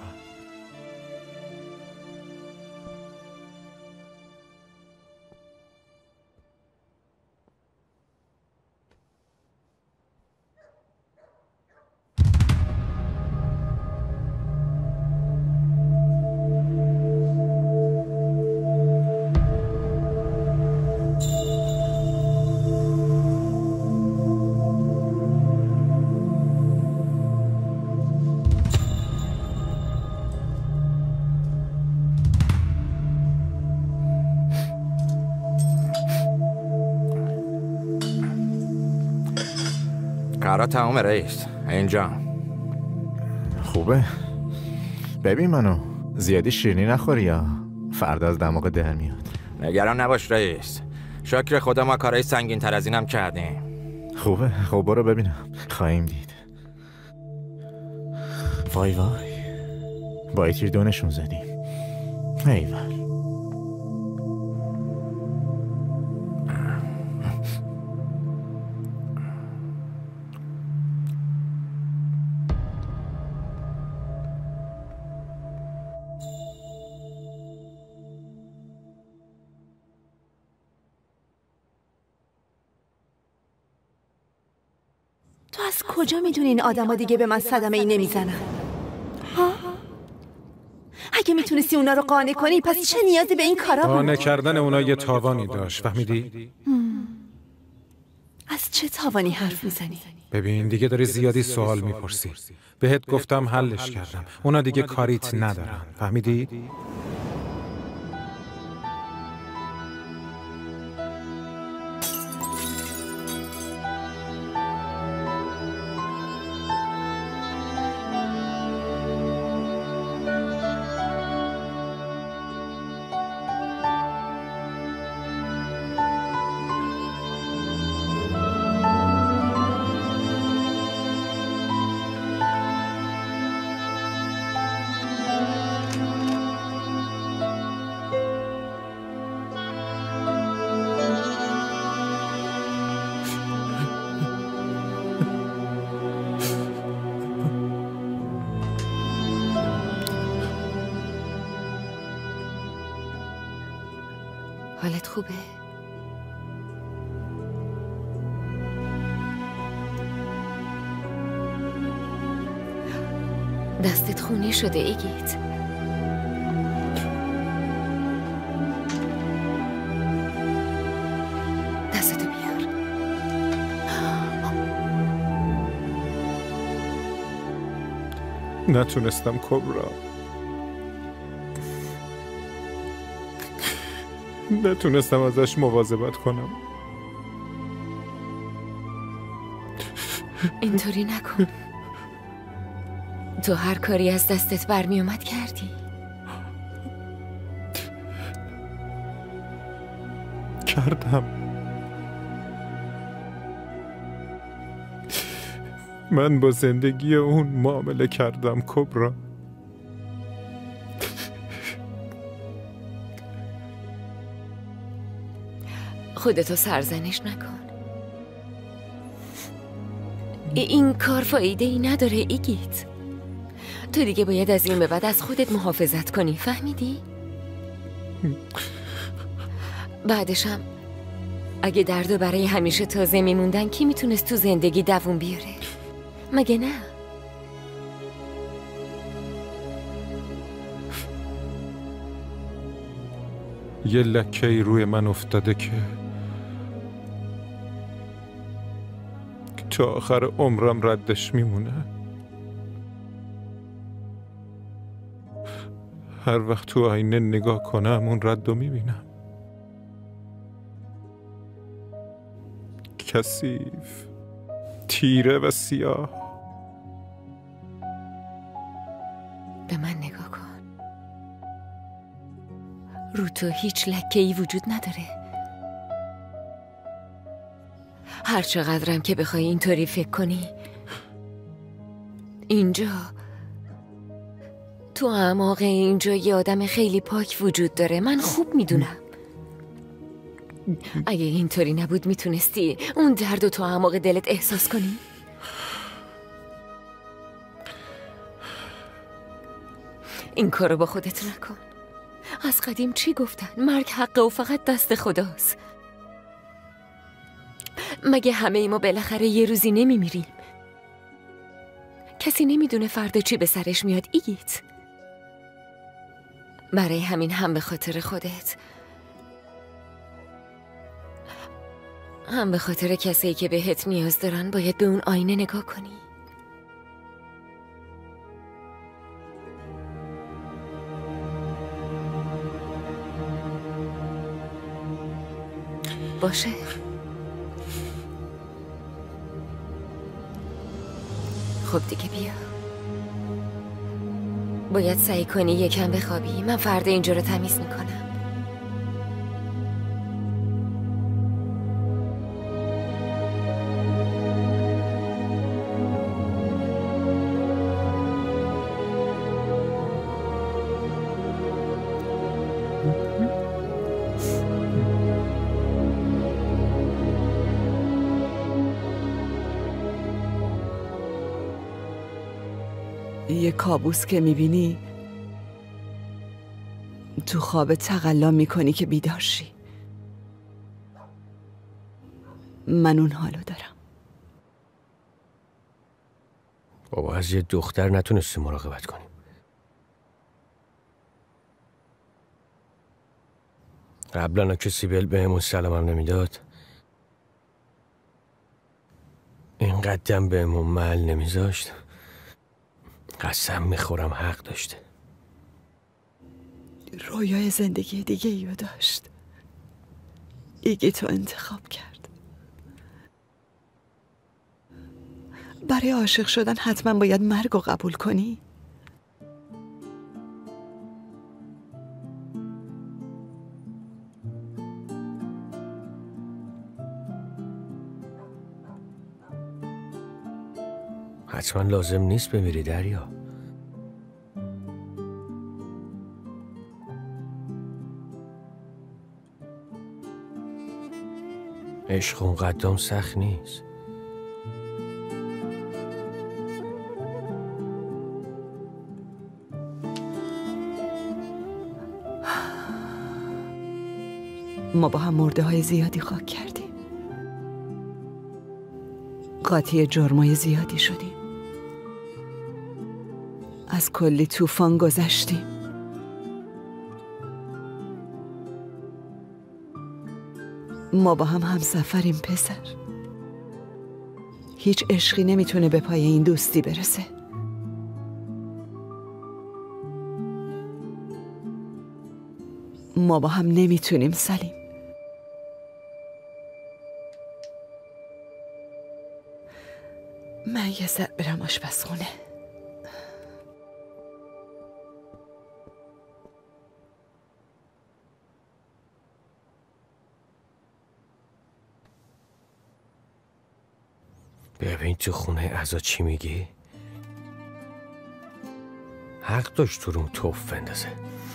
کارا تمومه رئیس. اینجا خوبه؟ ببین منو زیادی شیرینی نخوری یا فردا از دماغ در میاد. نگران نباش رئیس، شکر خدا ما کارهای سنگین تر از اینم کردیم. خوبه؟ خب برو ببینم، خواهیم دید. وای وای با یکی دونشون زدیم. ایول. تو از کجا میدونی این آدما دیگه به من صدمه ای نمیزنن؟ ها؟ اگه میتونستی اونا رو قانع کنی پس چه نیازی به این کارا بود؟ قانع کردن اونا یه تاوانی داشت، فهمیدی؟ از چه تاوانی حرف میزنی؟ ببین دیگه داری زیادی سوال میپرسی. بهت گفتم حلش کردم، اونا دیگه کاریت ندارن، فهمیدی؟ حالت خوبه؟ دستت خونی شده ایگیت. دستتو بیار. نتونستم کبرا، نتونستم ازش مواظبت کنم. اینطوری نکن. تو هر کاری از دستت برمی اومد کردی. کردم. من با زندگی اون معامله کردم کبرا. خودتو سرزنش نکن. این کار فایده ای نداره ایگیت. تو دیگه باید از این به بعد از خودت محافظت کنی، فهمیدی؟ بعدشم اگه دردو برای همیشه تازه میموندن کی میتونست تو زندگی دووم بیاره؟ مگه نه؟ یه لکه‌ای روی من افتاده که تا آخر عمرم ردش میمونه. هر وقت تو آینه نگاه کنم اون رد رو میبینم. کثیف، تیره و سیاه. به من نگاه کن. رو تو هیچ لکه‌ای وجود نداره. هر چقدرم که بخوای اینطوری فکر کنی اینجا تو اعماق اینجا یه آدم خیلی پاک وجود داره. من خوب میدونم. اگه اینطوری نبود میتونستی اون درد و تو اعماق دلت احساس کنی؟ این کارو با خودت نکن. از قدیم چی گفتن؟ مرگ حقه و فقط دست خداست. مگه همه ای ما بالاخره یه روزی نمیمیریم؟ کسی نمیدونه فردا چی به سرش میاد. ایگیت برای همین هم به خاطر خودت هم به خاطر کسایی که بهت نیاز دارن باید به اون آینه نگاه کنی. باشه؟ خب دیگه بیا. باید سعی کنی یکم بخوابی. من فردا اینجا رو تمیز میکنم. یه کابوس که میبینی تو خواب تقلا میکنی که بیدار شی. من اون حالو دارم. بابا از یه دختر نتونستی مراقبت کنیم. قبلا که سیبل بهمون سلامم نمیداد، اینقدر بهمون محل نمیذاشت. قسم میخورم حق داشته. رویای زندگی دیگه ایو داشت. ایگی تو انتخاب کرد. برای عاشق شدن حتما باید مرگ رو قبول کنی؟ حتما لازم نیست بمیری دریا. عشق اون قدام سخت نیست. ما با هم مرده های زیادی خاک کردیم. قاطی جرمای زیادی شدیم. از کلی طوفان گذشتیم. ما با هم همسفریم پسر. هیچ عشقی نمیتونه به پای این دوستی برسه. ما با هم نمیتونیم سلیم. من یه سر برم آشپزخونه. ببین تو خونه ازا چی میگی؟ حق داشت تو روم توف بندازه.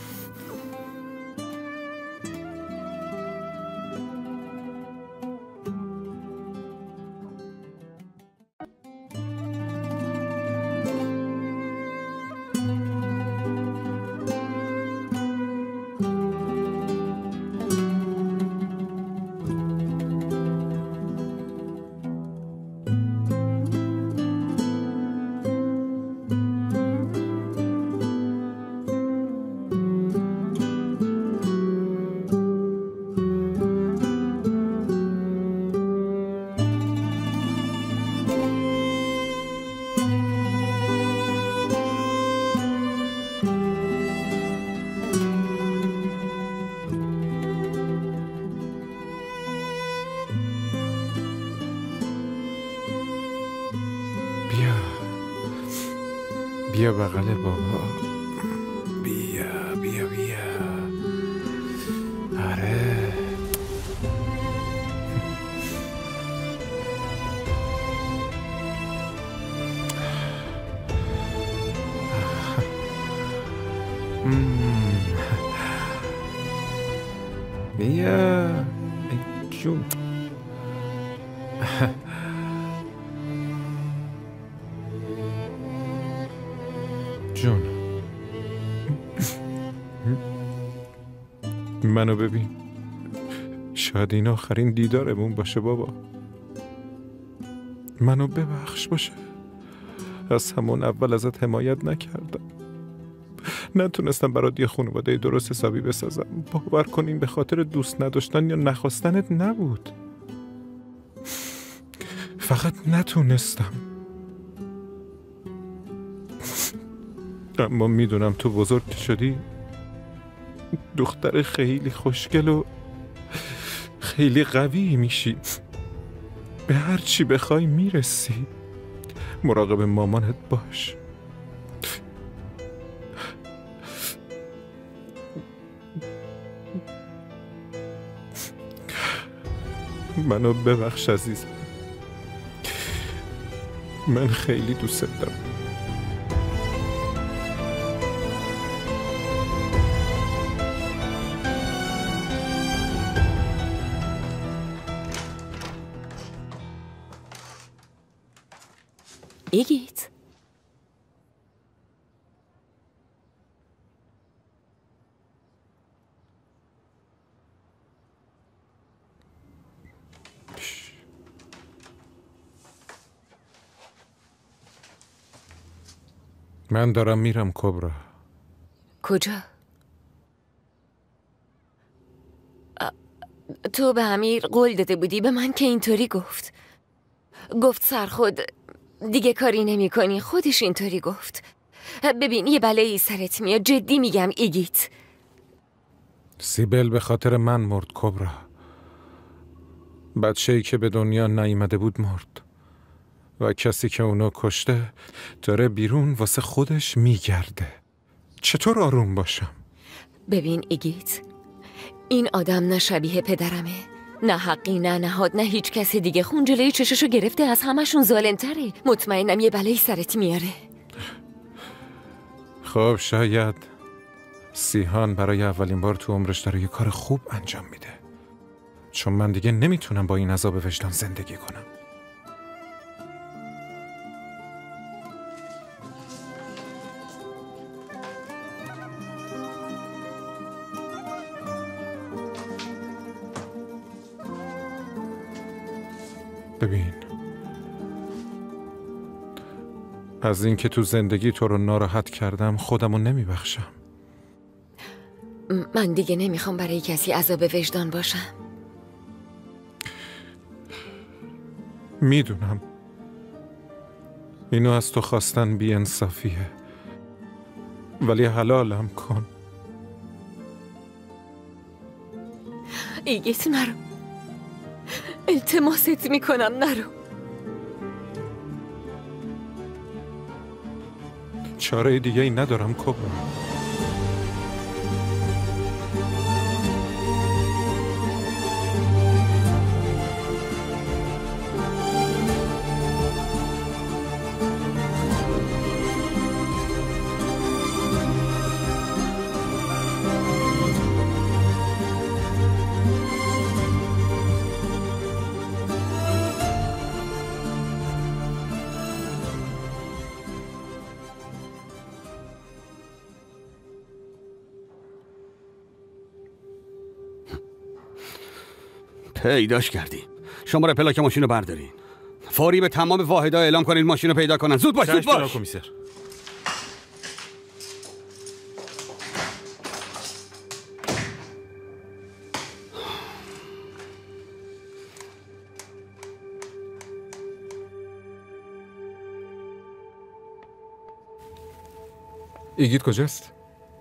بیا بغل بابا. بیا بیا بیا. آره بیا جون. جون منو ببین، شاید این آخرین دیدارمون باشه بابا. منو ببخش باشه، از همون اول ازت حمایت نکردم، نتونستم برات یه خانواده درست حسابی بسازم. باور کن این به خاطر دوست نداشتن یا نخواستنت نبود، فقط نتونستم. اما میدونم تو بزرگ شدی، دختر خیلی خوشگل و خیلی قوی میشی، به هر چی بخوای میرسی. مراقب مامانت باش. منو ببخش عزیزم، من خیلی دوست دارم. ایگیت من دارم میرم کبرا. کجا؟ تو به امیر قول داده بودی به من که اینطوری گفت. گفت سرخود دیگه کاری نمی کنی. خودش اینطوری گفت. ببین یه بلایی سرت میاد، جدی میگم ایگیت. سیبل به خاطر من مرد کبرا. بچه‌ای که به دنیا نیامده بود مرد و کسی که اونو کشته داره بیرون واسه خودش میگرده. چطور آروم باشم؟ ببین ایگیت، این آدم نه شبیه پدرمه، نه حقی، نه نهاد، نه هیچ کسی دیگه. خون جلوی چششو گرفته، از همشون ظالم‌تره. مطمئنم یه بلایی سرت میاره. خب شاید سیهان برای اولین بار تو عمرش داره یه کار خوب انجام میده، چون من دیگه نمیتونم با این عذاب وجدان زندگی کنم. ببین، از این که تو زندگی تو رو ناراحت کردم خودمو نمیبخشم. من دیگه نمیخوام برای کسی عذاب وجدان باشم. میدونم اینو از تو خواستن بی انصافیه، ولی حلالم کن. ایگیت نرو، التماست میکنم نرو. چاره دیگه ای ندارم کبرا. پیداش کردیم. شماره پلاک ماشین رو بردارین. فوری به تمام واحدها اعلام کنین ماشین رو پیدا کنن. زود باش، زود باش. کمیسر. ایگیت کجاست؟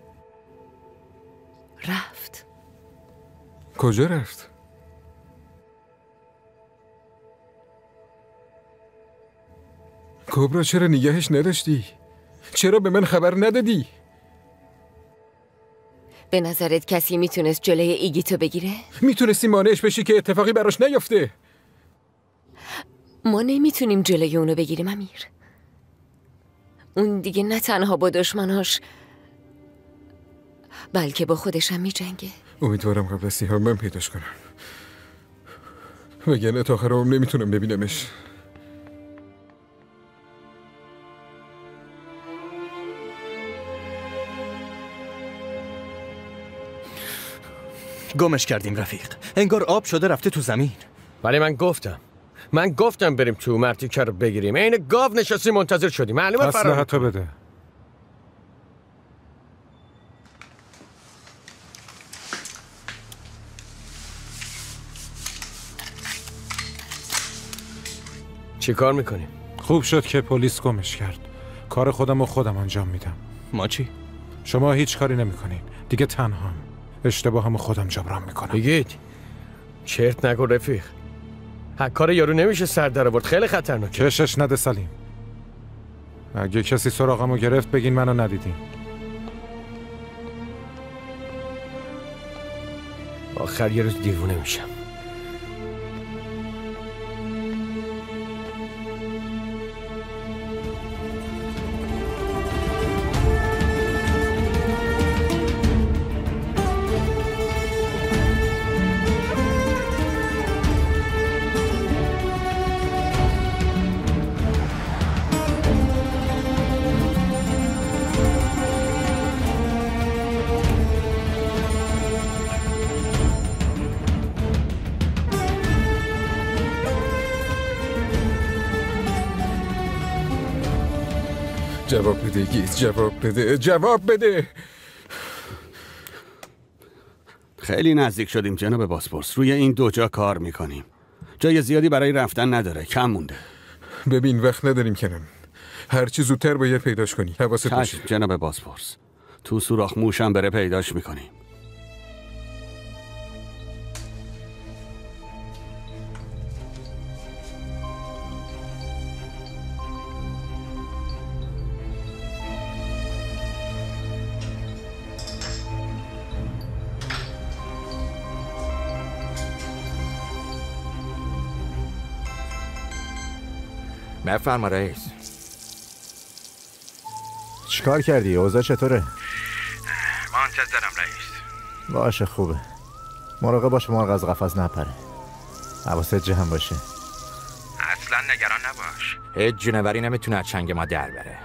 رفت. کجا رفت؟ کبرا چرا نگهش نداشتی؟ چرا به من خبر ندادی؟ به نظرت کسی میتونست جلوی ایگیتو بگیره؟ میتونستی مانعش بشی که اتفاقی براش نیفته. ما نمیتونیم جلوی اونو بگیریم امیر. اون دیگه نه تنها با دشمناش بلکه با خودش هم می جنگه. امیدوارم قبل از سیحان من پیداش کنم، وگرنه تا آخر عمر نمیتونم ببینمش. گمش کردیم رفیق، انگار آب شده رفته تو زمین. ولی من گفتم من گفتم بریم تو مرتیکه رو بگیریم، این گاو نشستی منتظر شدیم. معلومه فرار اسلحه‌تو بده. چی کار میکنیم؟ خوب شد که پلیس گمش کرد. کار خودم و خودم انجام میدم. ما چی؟ شما هیچ کاری نمیکنین. دیگه تنهام. اشتباهم خودم جبران میکنم. بگید چرت نگو رفیق. هر کار یارو نمیشه سر در آورد، خیلی خطرناکه. کشش نده سلیم. اگه کسی سراغمو گرفت بگین منو ندیدین. آخر یه روز دیوونه میشم. جواب بده گیت، جواب بده، جواب بده. خیلی نزدیک شدیم جناب باسپورس. روی این دو جا کار میکنیم. جای زیادی برای رفتن نداره، کم مونده. ببین وقت نداریم کنم. هرچی زودتر باید پیداش کنی. حواست باشه. جناب باسپورس. تو سوراخ موشم بره پیداش میکنیم. بفرما رئیس. چیکار کردی؟ اوضاع چطوره؟ منتظرم رئیس. باشه خوبه. مراقب باش مرغ از قفس نپره. حواست جمع باشه. اصلا نگران نباش. هیچ جونوری نمیتونه از چنگ ما در بره.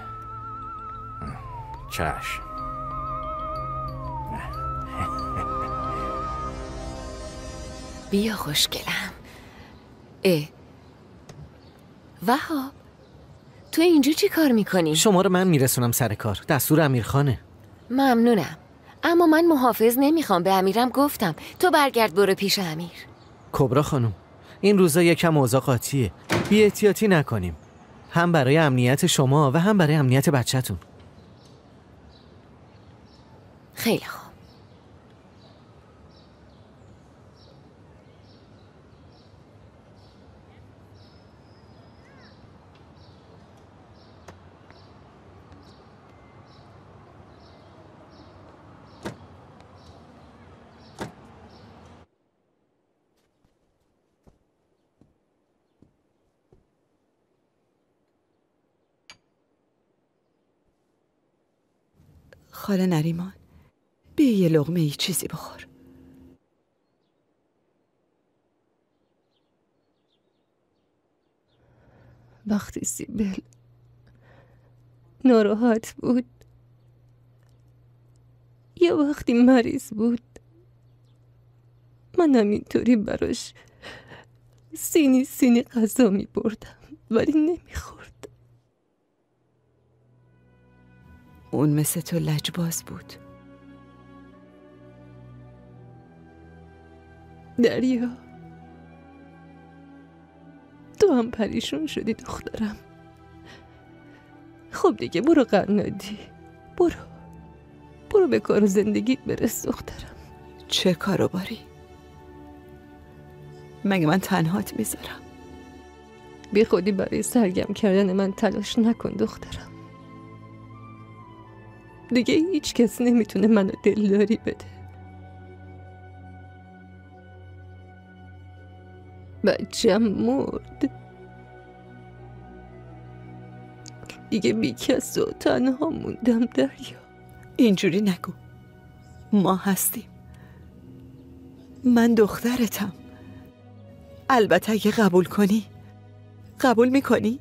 چشم. بیا خوشگلم. اه وهاب، تو اینجا چی کار میکنی؟ شما رو من میرسونم سر کار. دستور امیرخانه. ممنونم، اما من محافظ نمیخوام. به امیرم گفتم تو برگرد برو پیش امیر. کبرا خانم، این روزا یکم اوضاع قاطیه. بی احتیاطی نکنیم، هم برای امنیت شما و هم برای امنیت بچه‌تون. خیلی خوب. خاله نریمان، بیا یه لقمه ای چیزی بخور. وقتی سیبل ناراحت بود یا وقتی مریض بود، من همینطوری براش سینی سینی غذا می بردم ولی نمیخورد. اون مثل تو لجباز بود. دریا، تو هم پریشون شدی دخترم. خب دیگه برو قنادی، برو برو به کار زندگیت برس دخترم. چه کارو باری؟ مگه من تنهات میذارم؟ بی خودی برای سرگرم کردن من تلاش نکن دخترم. دیگه هیچ کس نمیتونه منو دلداری بده. بچم مرد. دیگه بی کس و تنها موندم دریا. اینجوری نگو. ما هستیم. من دخترتم. البته اگه قبول کنی. قبول میکنی؟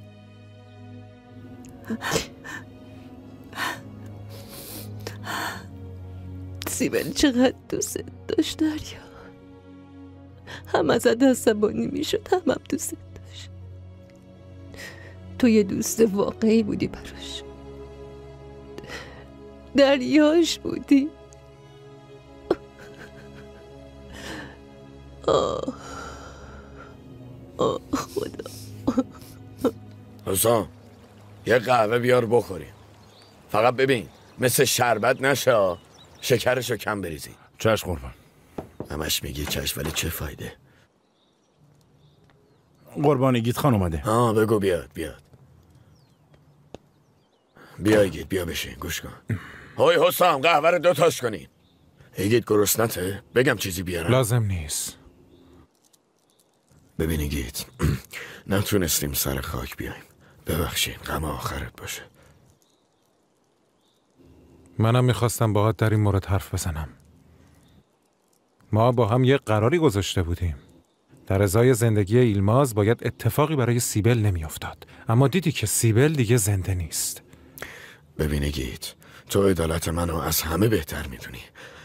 سیبل چقدر دوست داشت دریا. هم ازت عصبانی میشد، هم هم دوست داشت. تو یه دوست واقعی بودی براش. دریاش بودی. آه آه خدا. حسام یه قهوه بیار بخوریم. فقط ببین مثل شربت نشه، شکرشو کم بریزین. چشم قربان. همش میگی چشم، ولی چه فایده؟ قربان گیت خان اومده. آه بگو بیاد بیاد. بیا گیت بیا بشین گوش کن. های حسام قهوه رو دو تاش کنین. ایگیت گرسنته؟ بگم چیزی بیارم؟ لازم نیست. ببینی گیت نتونستیم سر خاک بیایم. ببخشین غم آخرت باشه. منم میخواستم باهات در این مورد حرف بزنم. ما با هم یه قراری گذاشته بودیم. در ازای زندگی ایلماز باید اتفاقی برای سیبل نمیافتاد، اما دیدی که سیبل دیگه زنده نیست. ببینی گیت تو عدالت منو از همه بهتر میدونی.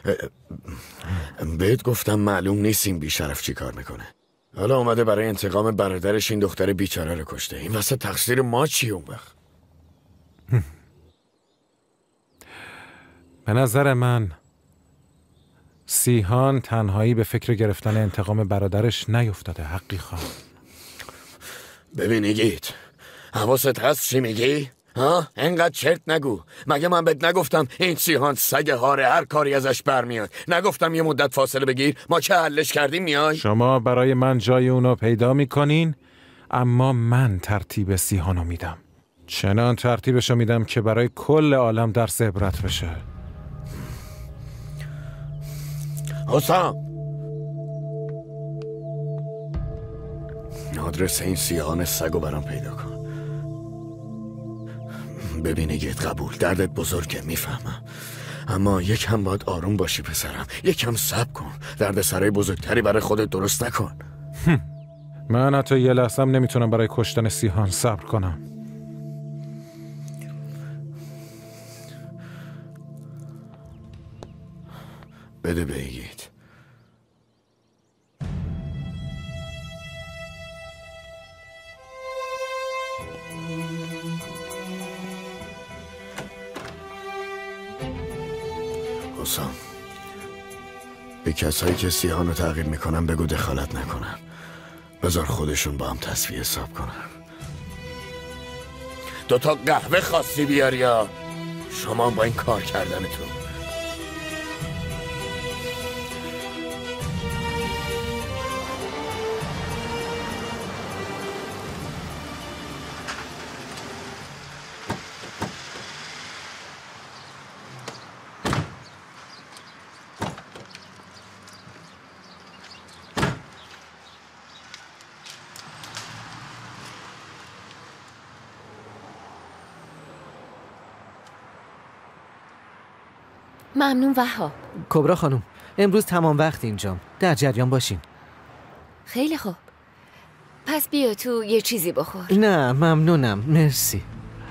بهت گفتم معلوم نیستیم بیشرف چی کار میکنه. حالا اومده برای انتقام برادرش این دختر بیچاره رو کشته. این واسه تقصیر ما چی اون وقت؟ به نظر من سیهان تنهایی به فکر گرفتن انتقام برادرش نیفتاده. حقی خواهم. ببینی گیت حواست هست چی میگی؟ ها؟ انقدر چرت نگو. مگه من بهت نگفتم این سیهان سگ هاره هر کاری ازش برمیاد؟ نگفتم یه مدت فاصله بگیر؟ ما که حلش کردیم میای؟ شما برای من جای اونو پیدا میکنین، اما من ترتیب سیهانو میدم. چنان ترتیبشو میدم که برای کل عالم درس عبرت بشه. حسام آدرس این سیهان سگو برام پیدا کن. ببینی گیت قبول دردت بزرگه میفهمم، اما یکم باید آروم باشی پسرم. یکم صبر کن. درد سرای بزرگتری برای خودت درست نکن. من حتی یه لحظه هم نمیتونم برای کشتن سیهان صبر کنم. بده بگید. حسام به کسایی که سیهان رو تغییر میکنن بگو دخالت نکنن. بذار خودشون با هم تصفیه حساب کنن. دوتا قهوه خاصی بیار یا شما با این کار کردنتون. ممنون وهاب. کبرا خانم امروز تمام وقت اینجام. در جریان باشین. خیلی خوب. پس بیا تو یه چیزی بخور. نه ممنونم مرسی.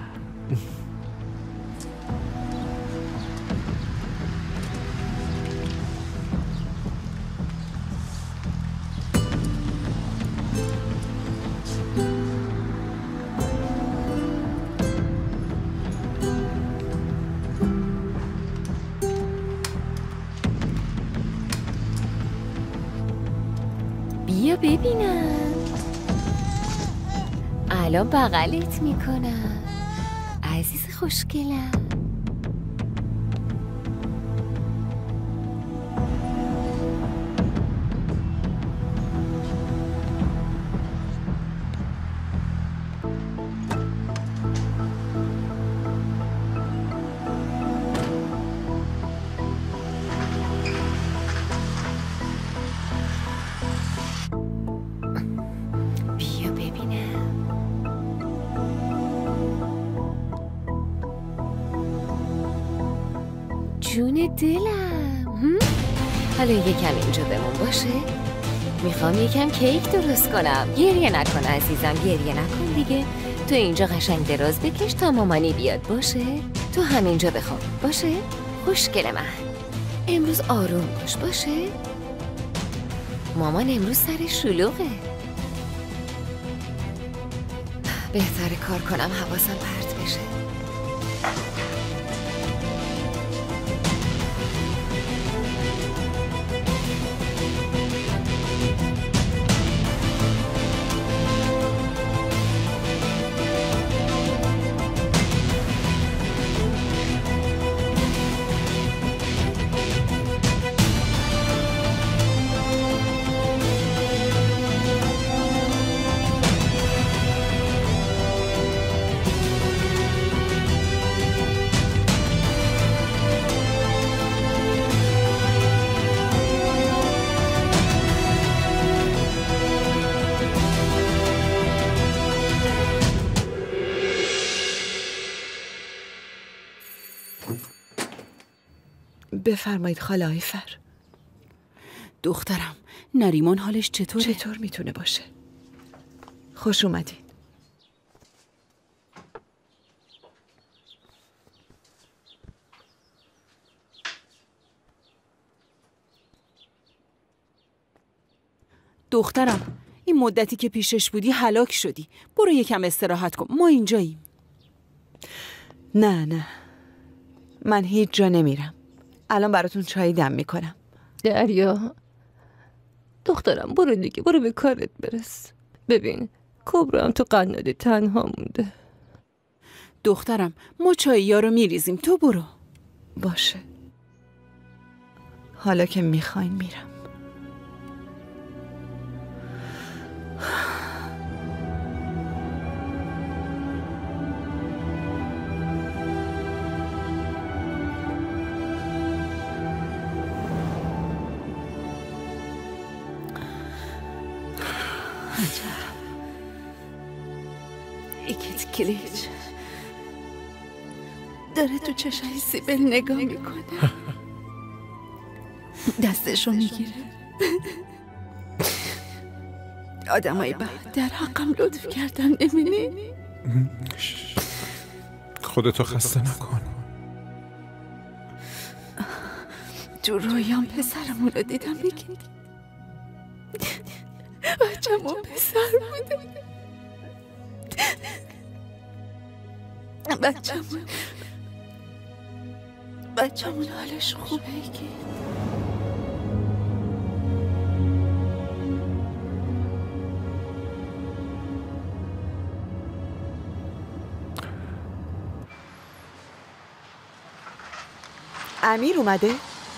بیا ببینم. الان بغلت میکنم عزیز خوشگلم. جون دلم. حالا یکم اینجا بمون باشه. میخوام یکم کیک درست کنم. گریه نکن عزیزم، گریه نکن دیگه. تو اینجا قشنگ دراز بکش تا مامانی بیاد باشه. تو همینجا بخواب باشه. خوشگل من، امروز آروم باش باشه. مامان امروز سر شلوغه. بهتره کار کنم حواسم پرت بشه. بفرمایید خاله آیفر. دخترم، نریمان حالش چطوره؟ چطور میتونه باشه؟ خوش اومدین. دخترم، این مدتی که پیشش بودی هلاک شدی. برو یکم استراحت کن، ما اینجاییم. نه نه، من هیچ جا نمیرم. الان براتون چای دم میکنم. دریا دخترم، برو دیگه، برو به کارت برس. ببین کبرا هم تو قنادی تنها مونده. دخترم، ما چایی ها رو میریزیم، تو برو. باشه، حالا که میخواین میرم. ایکت کلیچ داره تو چشای سیبل نگاه میکنه. دستشو میگیره. آدمای بعد در حقم لطف کردن، نمی‌بینی؟ خودتو خسته نکن. تو رویام پسرمون رو دیدم. بگی بچه‌مون پسر بوده. بچه‌مون بچه‌مون حالش خوبه. ایگی امیر اومده؟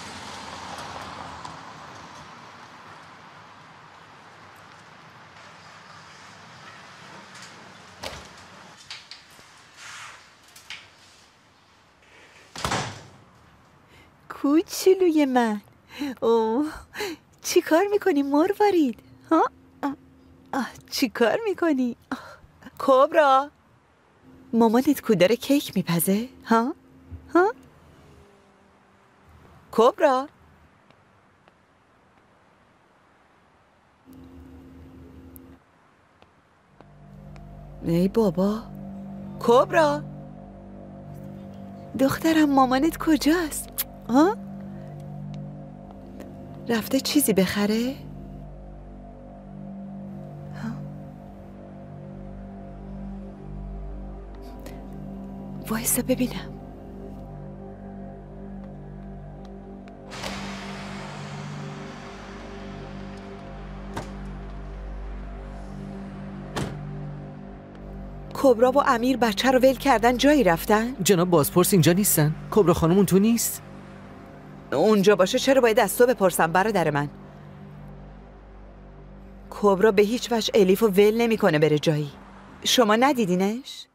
کوچولوی من. اوه، چی کار میکنی مروارید؟ ها؟ آه، چی کار میکنی؟ کبرا، مامانت کو داره کیک میپزه؟ ها؟ ها؟ کبرا، ای بابا، کبرا دخترم، مامانت کجاست؟ ها؟ رفته چیزی بخره؟ ها؟ وایسا ببینم. کبرا و امیر بچه رو ول کردن، جایی رفتن؟ جناب بازپرس اینجا نیستن. کبرا خانم اون تو نیست. اونجا باشه چرا باید از تو بپرسم برادر من؟ کبرا به هیچ وجه الیف و ول نمیکنه بره جایی. شما ندیدینش؟